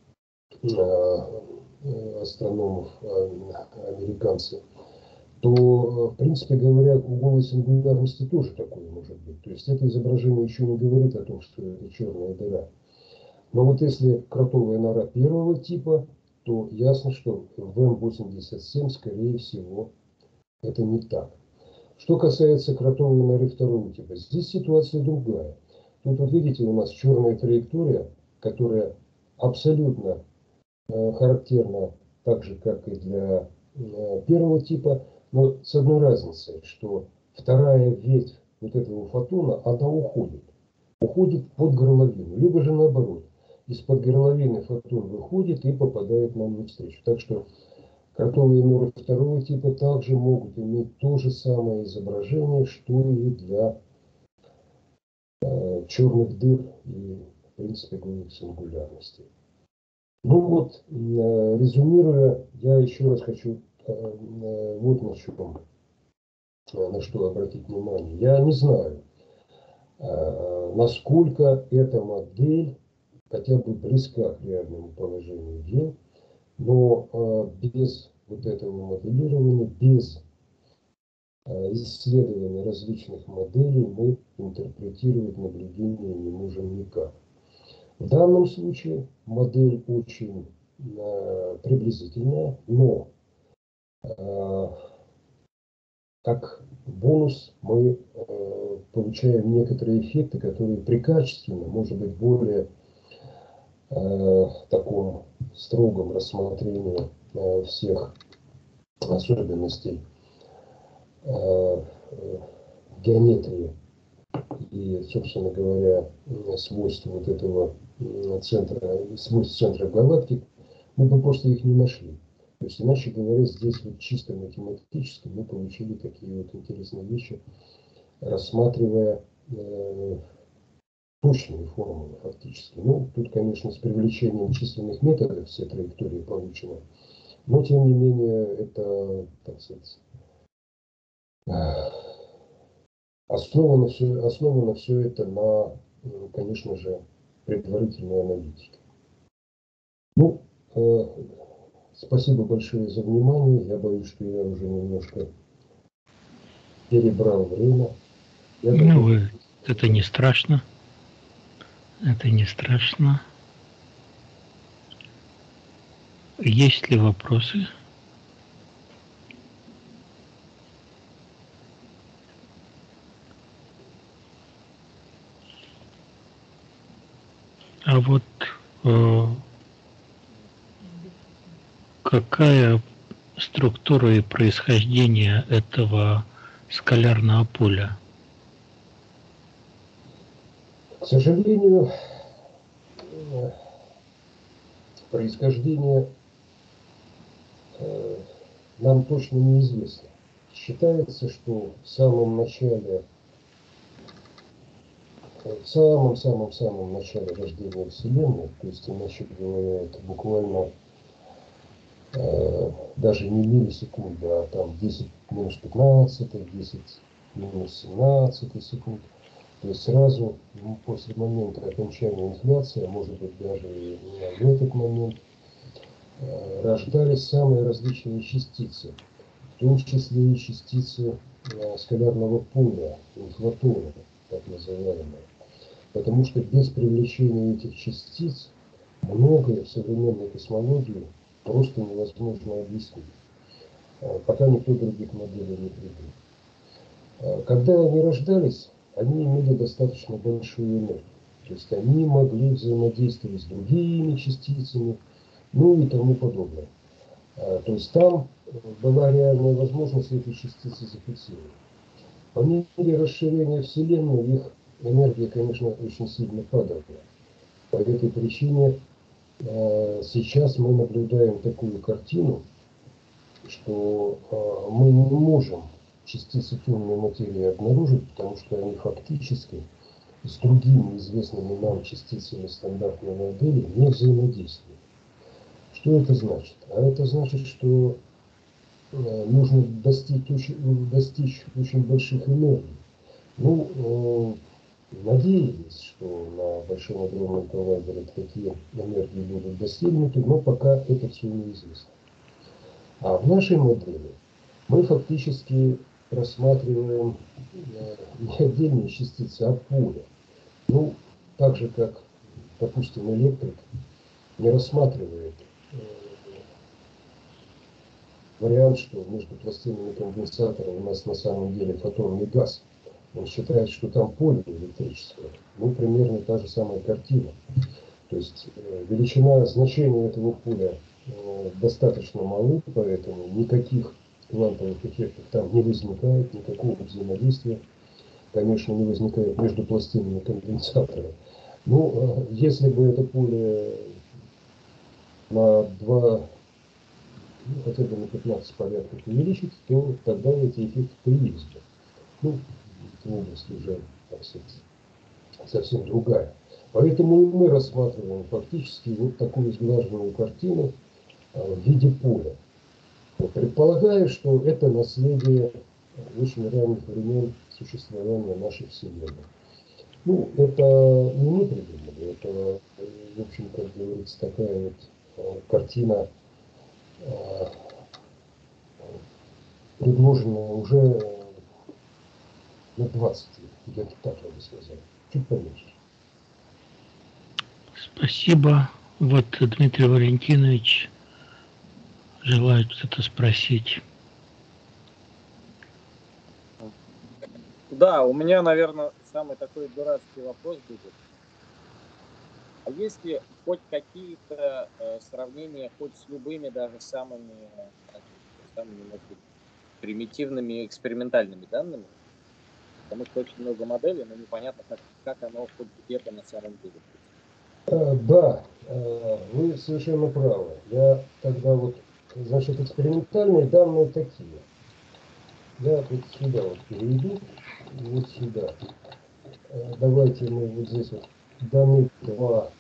астрономов, американцев, то, в принципе говоря, у голой сингулярности тоже такое может быть. То есть это изображение еще не говорит о том, что это черная дыра. Но вот если кротовая нора первого типа, то ясно, что в эм восемьдесят семь, скорее всего, это не так. Что касается кротовой норы второго типа, здесь ситуация другая. Тут вот видите, у нас черная траектория, которая абсолютно э, характерна так же, как и для э, первого типа, но с одной разницей, что вторая ветвь вот этого фотона, она уходит. Уходит под горловину, либо же наоборот. Из-под горловины фотон выходит и попадает нам навстречу. Так что кротовые норы второго типа также могут иметь то же самое изображение, что и для э, черных дыр и, в принципе, голых сингулярностей. Ну вот, э, резюмируя, я еще раз хочу э, э, вот на чем, э, на что обратить внимание. Я не знаю, э, насколько эта модель хотя бы близка к реальному положению дел, но э, без вот этого моделирования, без исследования различных моделей мы интерпретировать наблюдение не можем никак. В данном случае модель очень э, приблизительная, но э, как бонус мы э, получаем некоторые эффекты, которые при качественном, может быть, более э, таком строгом рассмотрении э, всех особенностей э, геометрии и, собственно говоря, свойств вот этого центра, свойств центров галактик, мы бы просто их не нашли. То есть, иначе говоря, здесь вот чисто математически мы получили такие вот интересные вещи, рассматривая э, точные формулы фактически. Ну, тут, конечно, с привлечением численных методов все траектории получены, но, тем не менее, это, так сказать, основано все, основано все это на, конечно же, предварительной аналитике. Ну, э, спасибо большое за внимание. Я боюсь, что я уже немножко перебрал время. Я ну, вы, это не страшно. Это не страшно. Есть ли вопросы? А вот э, какая структура и происхождение этого скалярного поля? К сожалению, происхождение э, нам точно неизвестно. Считается, что в самом начале, в самом-самом-самом начале рождения Вселенной, то есть, иначе говоря, это буквально э, даже не миллисекунды, а там десять минус пятнадцать, десять минус семнадцать секунд, то есть сразу ну, после момента окончания инфляции, а может быть даже и в этот момент, э, рождались самые различные частицы, в том числе и частицы э, скалярного поля, инфлаторы, так называемые. Потому что без привлечения этих частиц многое в современной космологии просто невозможно объяснить, пока никто других моделей не придумал. Когда они рождались, они имели достаточно большую энергию. То есть они могли взаимодействовать с другими частицами, ну и тому подобное. То есть там была реальная возможность эти частицы зафиксировать. По мере расширения Вселенной их энергия, конечно, очень сильно падала. По этой причине э, сейчас мы наблюдаем такую картину, что э, мы не можем частицы темной материи обнаружить, потому что они фактически с другими известными нам частицами стандартной модели не взаимодействуют. Что это значит? А это значит, что э, нужно достичь очень, достичь очень больших энергий. Ну, э, надеялись, что на Большом адронном коллайдере такие энергии будут достигнуты, но пока это все неизвестно. А в нашей модели мы фактически рассматриваем не отдельные частицы, а поле. Ну, так же, как, допустим, электрик не рассматривает вариант, что между пластинами конденсатора у нас на самом деле фотонный газ. Он считает, что там поле электрическое. Ну, примерно та же самая картина. То есть э, величина значения этого поля э, достаточно малы, поэтому никаких квантовых эффектов там не возникает, никакого взаимодействия, конечно, не возникает между пластинами конденсатора. Ну, э, если бы это поле на два, ну, хотя бы на пятнадцать порядков увеличить, то тогда эти эффекты появились бы. Ну, область уже, так сказать, совсем другая. Поэтому мы рассматриваем фактически вот такую сглаженную картину в виде поля. Предполагаю, что это наследие очень ранних времен существования нашей Вселенной. Ну, это не мы придумали, это, в общем, как говорится, такая вот картина, предложенная уже на двадцать лет, где-то так я бы сказал, чуть поменьше. Спасибо. Вот Дмитрий Валентинович желает что-то спросить. Да, у меня, наверное, самый такой дурацкий вопрос будет. А есть ли хоть какие-то э, сравнения, хоть с любыми даже самыми, э, самыми может быть, примитивными экспериментальными данными? Потому что очень много моделей, но непонятно, как, как оно хоть где-то на самом деле. А, да, а, вы совершенно правы. Я тогда вот, значит, экспериментальные данные такие. Я вот сюда вот перейду, вот сюда. А, давайте мы вот здесь вот даны два,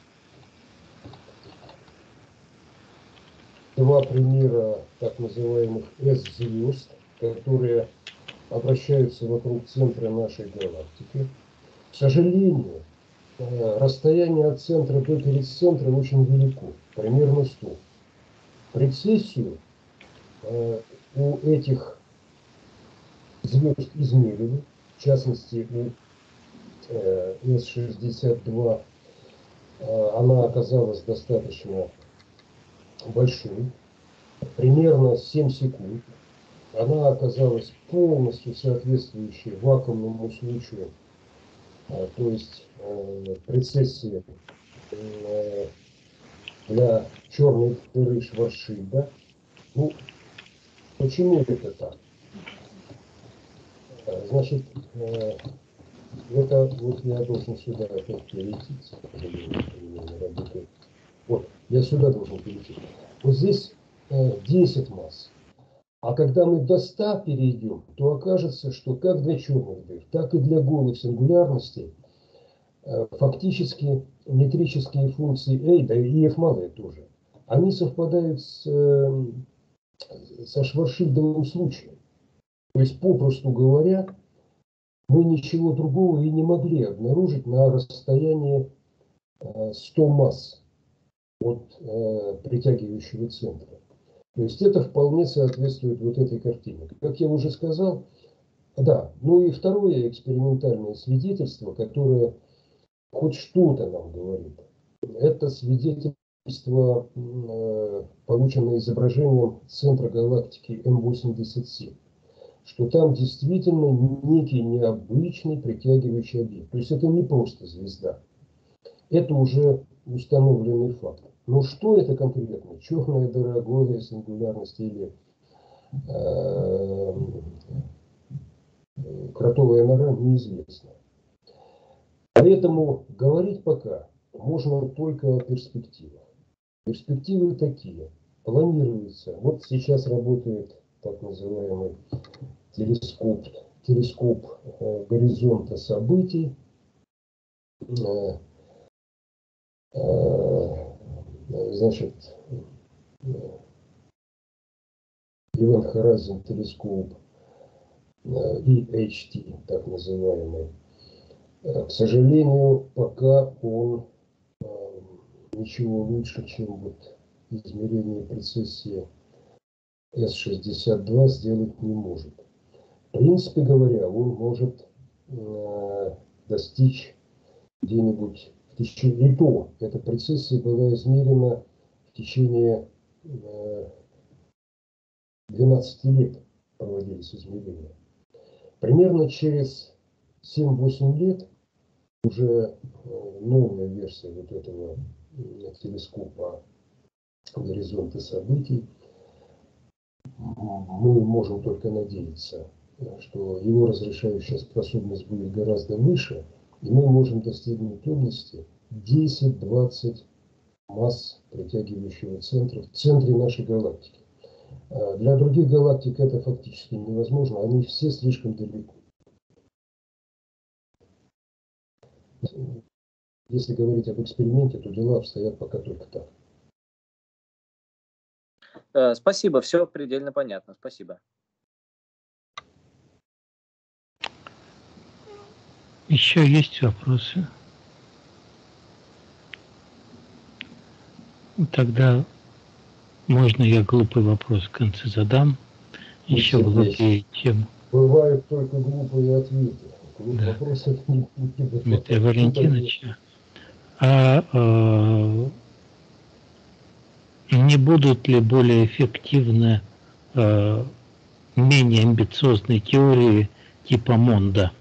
два примера так называемых S-звезд, которые обращаются вокруг центра нашей галактики. К сожалению, расстояние от центра до перисцентра очень велико, примерно сто. Прецессию у этих звезд измерили, в частности у эс шестьдесят два она оказалась достаточно большой, примерно семь секунд. Она оказалась полностью соответствующей вакуумному случаю, то есть прецессии для черной дыры Шварцшильда. Ну, почему это так? Значит, это вот я должен сюда опять перейти, к сожалению, у меня работает. Вот, я сюда должен перейти. Вот здесь десять масс. А когда мы до ста перейдем, то окажется, что как для черных дыр, так и для голых сингулярностей фактически метрические функции A, да и F малые тоже, они совпадают с, со Шварцшильдовым случаем. То есть, попросту говоря, мы ничего другого и не могли обнаружить на расстоянии сто масс от притягивающего центра. То есть это вполне соответствует вот этой картине. Как я уже сказал, да, ну и второе экспериментальное свидетельство, которое хоть что-то нам говорит, это свидетельство, полученное изображением центра галактики эм восемьдесят семь, что там действительно некий необычный притягивающий объект. То есть это не просто звезда, это уже установленный факт. Но что это конкретно? Черная дыра, голая сингулярность или э, кротовая нора, неизвестно. Поэтому говорить пока можно только о перспективах. Перспективы такие. Планируется. Вот сейчас работает так называемый телескоп, телескоп э, горизонта событий. Э, э, значит, Event Horizon телескоп и эйч ти, так называемый. К сожалению, пока он ничего лучше, чем вот измерение прецессии эс шестьдесят два сделать не может. В принципе говоря, он может э, достичь где-нибудь в течение, и то, эта прецессия была измерена в течение э, двенадцати лет, проводились измерения. Примерно через семь-восемь лет уже новая версия вот этого телескопа горизонта событий. Мы можем только надеяться, что его разрешающая способность будет гораздо выше, и мы можем достигнуть области десять-двадцать масс притягивающего центра в центре нашей галактики. Для других галактик это фактически невозможно, они все слишком далеко. Если говорить об эксперименте, то дела обстоят пока только так. Спасибо, все предельно понятно. Спасибо. Еще есть вопросы? Тогда можно я глупый вопрос в конце задам? Еще глупее тему. Бывают только глупые ответы. Вот Да. вопросов не, не, не, Дмитрия Валентиновича. А э, не будут ли более эффективны э, менее амбициозные теории типа Монда?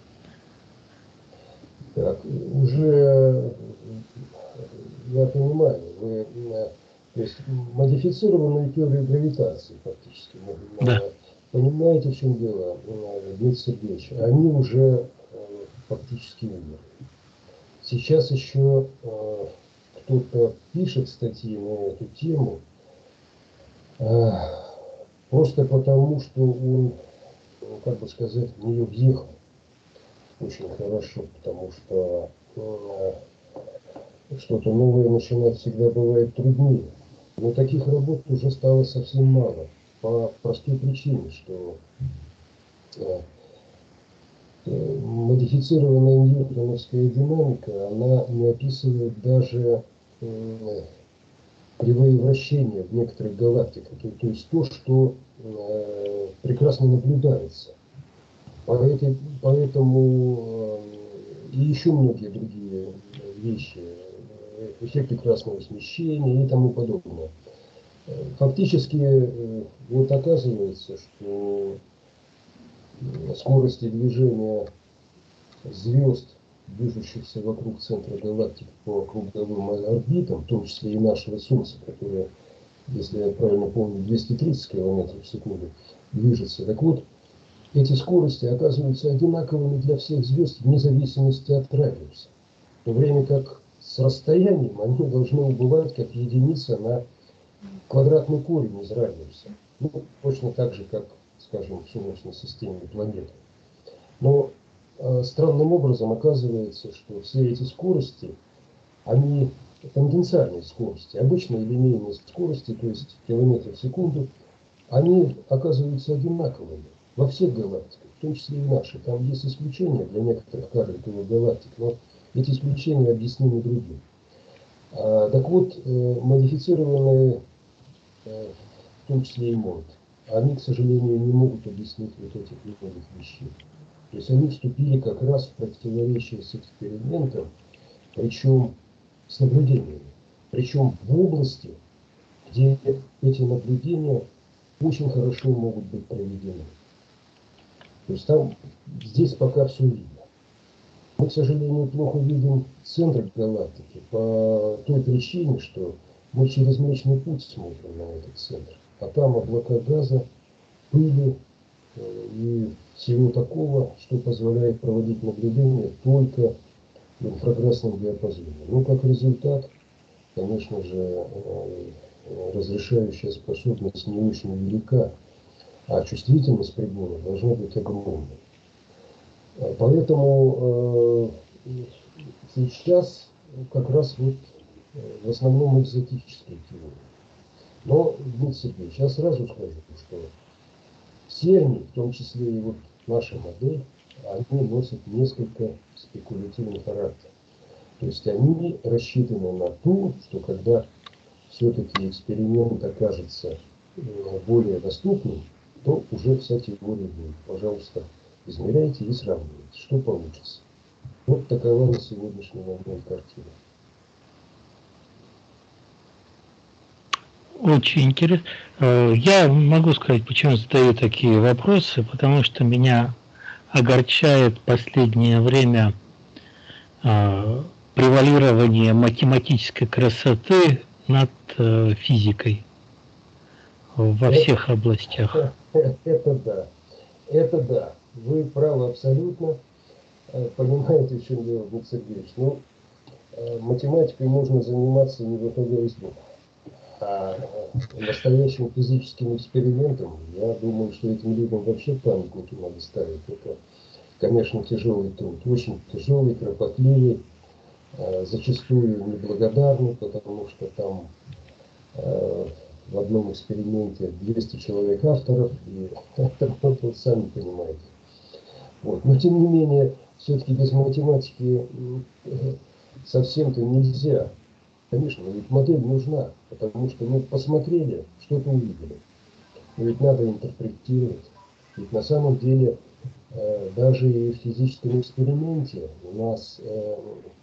Так, уже я понимаю, вы, то есть модифицированную теорию гравитации фактически, Да. понимаете, в чем дело, Дмитрий Сергеевич, они уже фактически умерли. Сейчас еще кто-то пишет статьи на эту тему, просто потому, что он, как бы сказать, в нее въехал очень хорошо, потому что что-то новое начинать всегда бывает труднее. Но таких работ уже стало совсем мало. По простой причине, что модифицированная ньютоновская динамика, она не описывает даже кривые вращения в некоторых галактиках. То, то есть то, что э, прекрасно наблюдается. Поэтому, поэтому и еще многие другие вещи, эффекты красного смещения и тому подобное. Фактически вот оказывается, что скорости движения звезд, движущихся вокруг центра галактик по круговым орбитам, в том числе и нашего Солнца, которое, если я правильно помню, двести тридцать километров в секунду движется. Так вот, эти скорости оказываются одинаковыми для всех звезд вне зависимости от радиуса. В то время как с расстоянием они должны убывать как единица на квадратный корень из радиуса. Ну, точно так же, как, скажем, в Солнечной системе планеты. Но э, странным образом оказывается, что все эти скорости, они тангенциальные скорости, обычные линейные скорости, то есть километры в секунду, они оказываются одинаковыми во всех галактиках, в том числе и наши. Там есть исключения для некоторых карликовых галактик, но эти исключения объяснены другим. А, так вот, э, модифицированные, э, в том числе и Монт, они, к сожалению, не могут объяснить вот этих новых вещей. То есть они вступили как раз в противоречие с экспериментом, причем с наблюдениями. Причем в области, где эти наблюдения очень хорошо могут быть проведены. То есть там, здесь пока все видно. Мы, к сожалению, плохо видим центр галактики по той причине, что мы через Млечный Путь смотрим на этот центр. А там облака газа, пыли и всего такого, что позволяет проводить наблюдения только в инфракрасном диапазоне. Ну, как результат, конечно же, разрешающая способность не очень велика, а чувствительность прибора должна быть огромной. Поэтому э, сейчас как раз вот в основном экзотические теории. Но, Дмитрий Сергеевич, я сразу скажу, что все они, в том числе и вот наша модель, они носят несколько спекулятивный характер. То есть они рассчитаны на то, что когда все-таки эксперимент окажется более доступным, то уже вся теория будет. Пожалуйста, измеряйте и сравнивайте, что получится. Вот такова на сегодняшний момент картина. Очень интересно. Я могу сказать, почему задаю такие вопросы, потому что меня огорчает в последнее время превалирование математической красоты над физикой во всех областях. Это да, это да. Вы правы абсолютно. Понимаете, в чем дело, Дмитрий Сергеевич. Ну, математикой можно заниматься не выходя из дома. А настоящим физическим экспериментом, я думаю, что этим людям вообще памятники надо ставить. Это, конечно, тяжелый труд. Очень тяжелый, кропотливый, зачастую неблагодарный, потому что там в одном эксперименте двести человек авторов, и это, вот, сами понимаете. Вот. Но тем не менее, все-таки без математики совсем-то нельзя. Конечно, ведь модель нужна, потому что мы посмотрели, что-то увидели. Но ведь надо интерпретировать. Ведь на самом деле э, даже и в физическом эксперименте у нас э,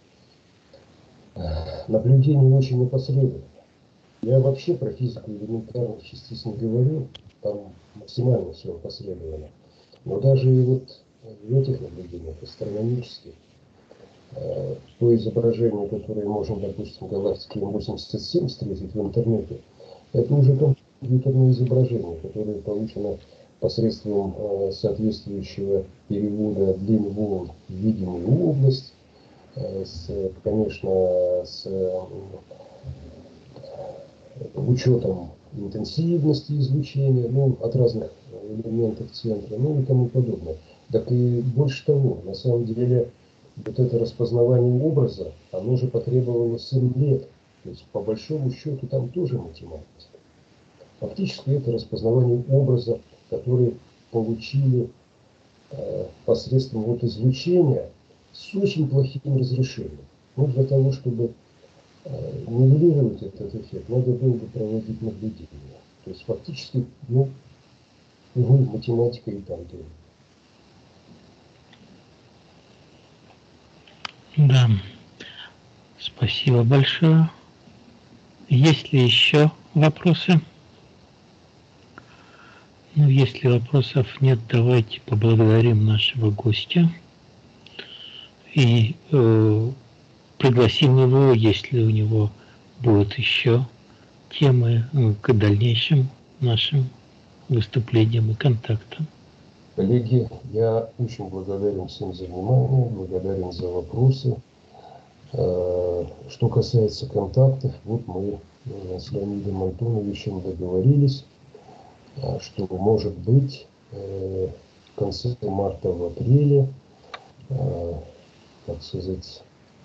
наблюдение очень непосредственно. Я вообще про физику элементарных частиц не говорю, там максимально все опосредовано. Но даже и вот в этих наблюдениях астрономических, э, то изображение, которое можно, допустим, галактики эм восемьдесят семь встретить в интернете, это уже компьютерное изображение, которое получено посредством э, соответствующего перевода длин волн в видимую область, э, с, конечно, с э, учетом интенсивности излучения, ну, от разных элементов центра, ну и тому подобное. Так и больше того, на самом деле, вот это распознавание образа, оно же потребовало семь лет. То есть, по большому счету, там тоже математика. Фактически это распознавание образа, который получили э, посредством вот излучения с очень плохим разрешением. Ну, для того, чтобы э, нивелировать этот эффект, надо долго проводить наблюдения. То есть фактически, ну, увы, математика и там тоже. Да, спасибо большое. Есть ли еще вопросы? Ну, если вопросов нет, давайте поблагодарим нашего гостя и э, пригласим его, если у него будут еще темы э, к дальнейшим нашим выступлениям и контактам. Коллеги, я очень благодарен всем за внимание, благодарен за вопросы. Что касается контактов, вот мы с Леонидом Антоновичем договорились, что, может быть, в конце марта, в апреле, так сказать,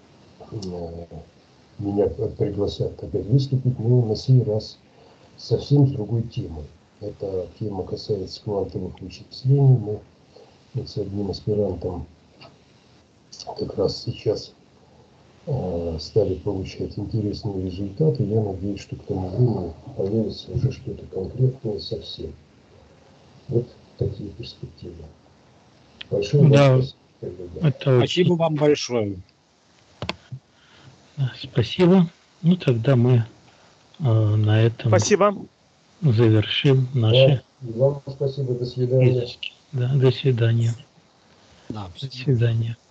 меня пригласят опять выступить, но на сей раз совсем с другой темой. Эта тема касается квантовых вычислений. Мы, мы с одним аспирантом как раз сейчас э, стали получать интересные результаты. Я надеюсь, что к тому времени появится уже что-то конкретное совсем. Вот такие перспективы. Большое да, спасибо. Это Спасибо очень... вам большое. Да, спасибо. Ну, тогда мы э, на этом Спасибо. завершим наши... Да, и вам спасибо. До свидания. Да, до свидания. Да, До свидания.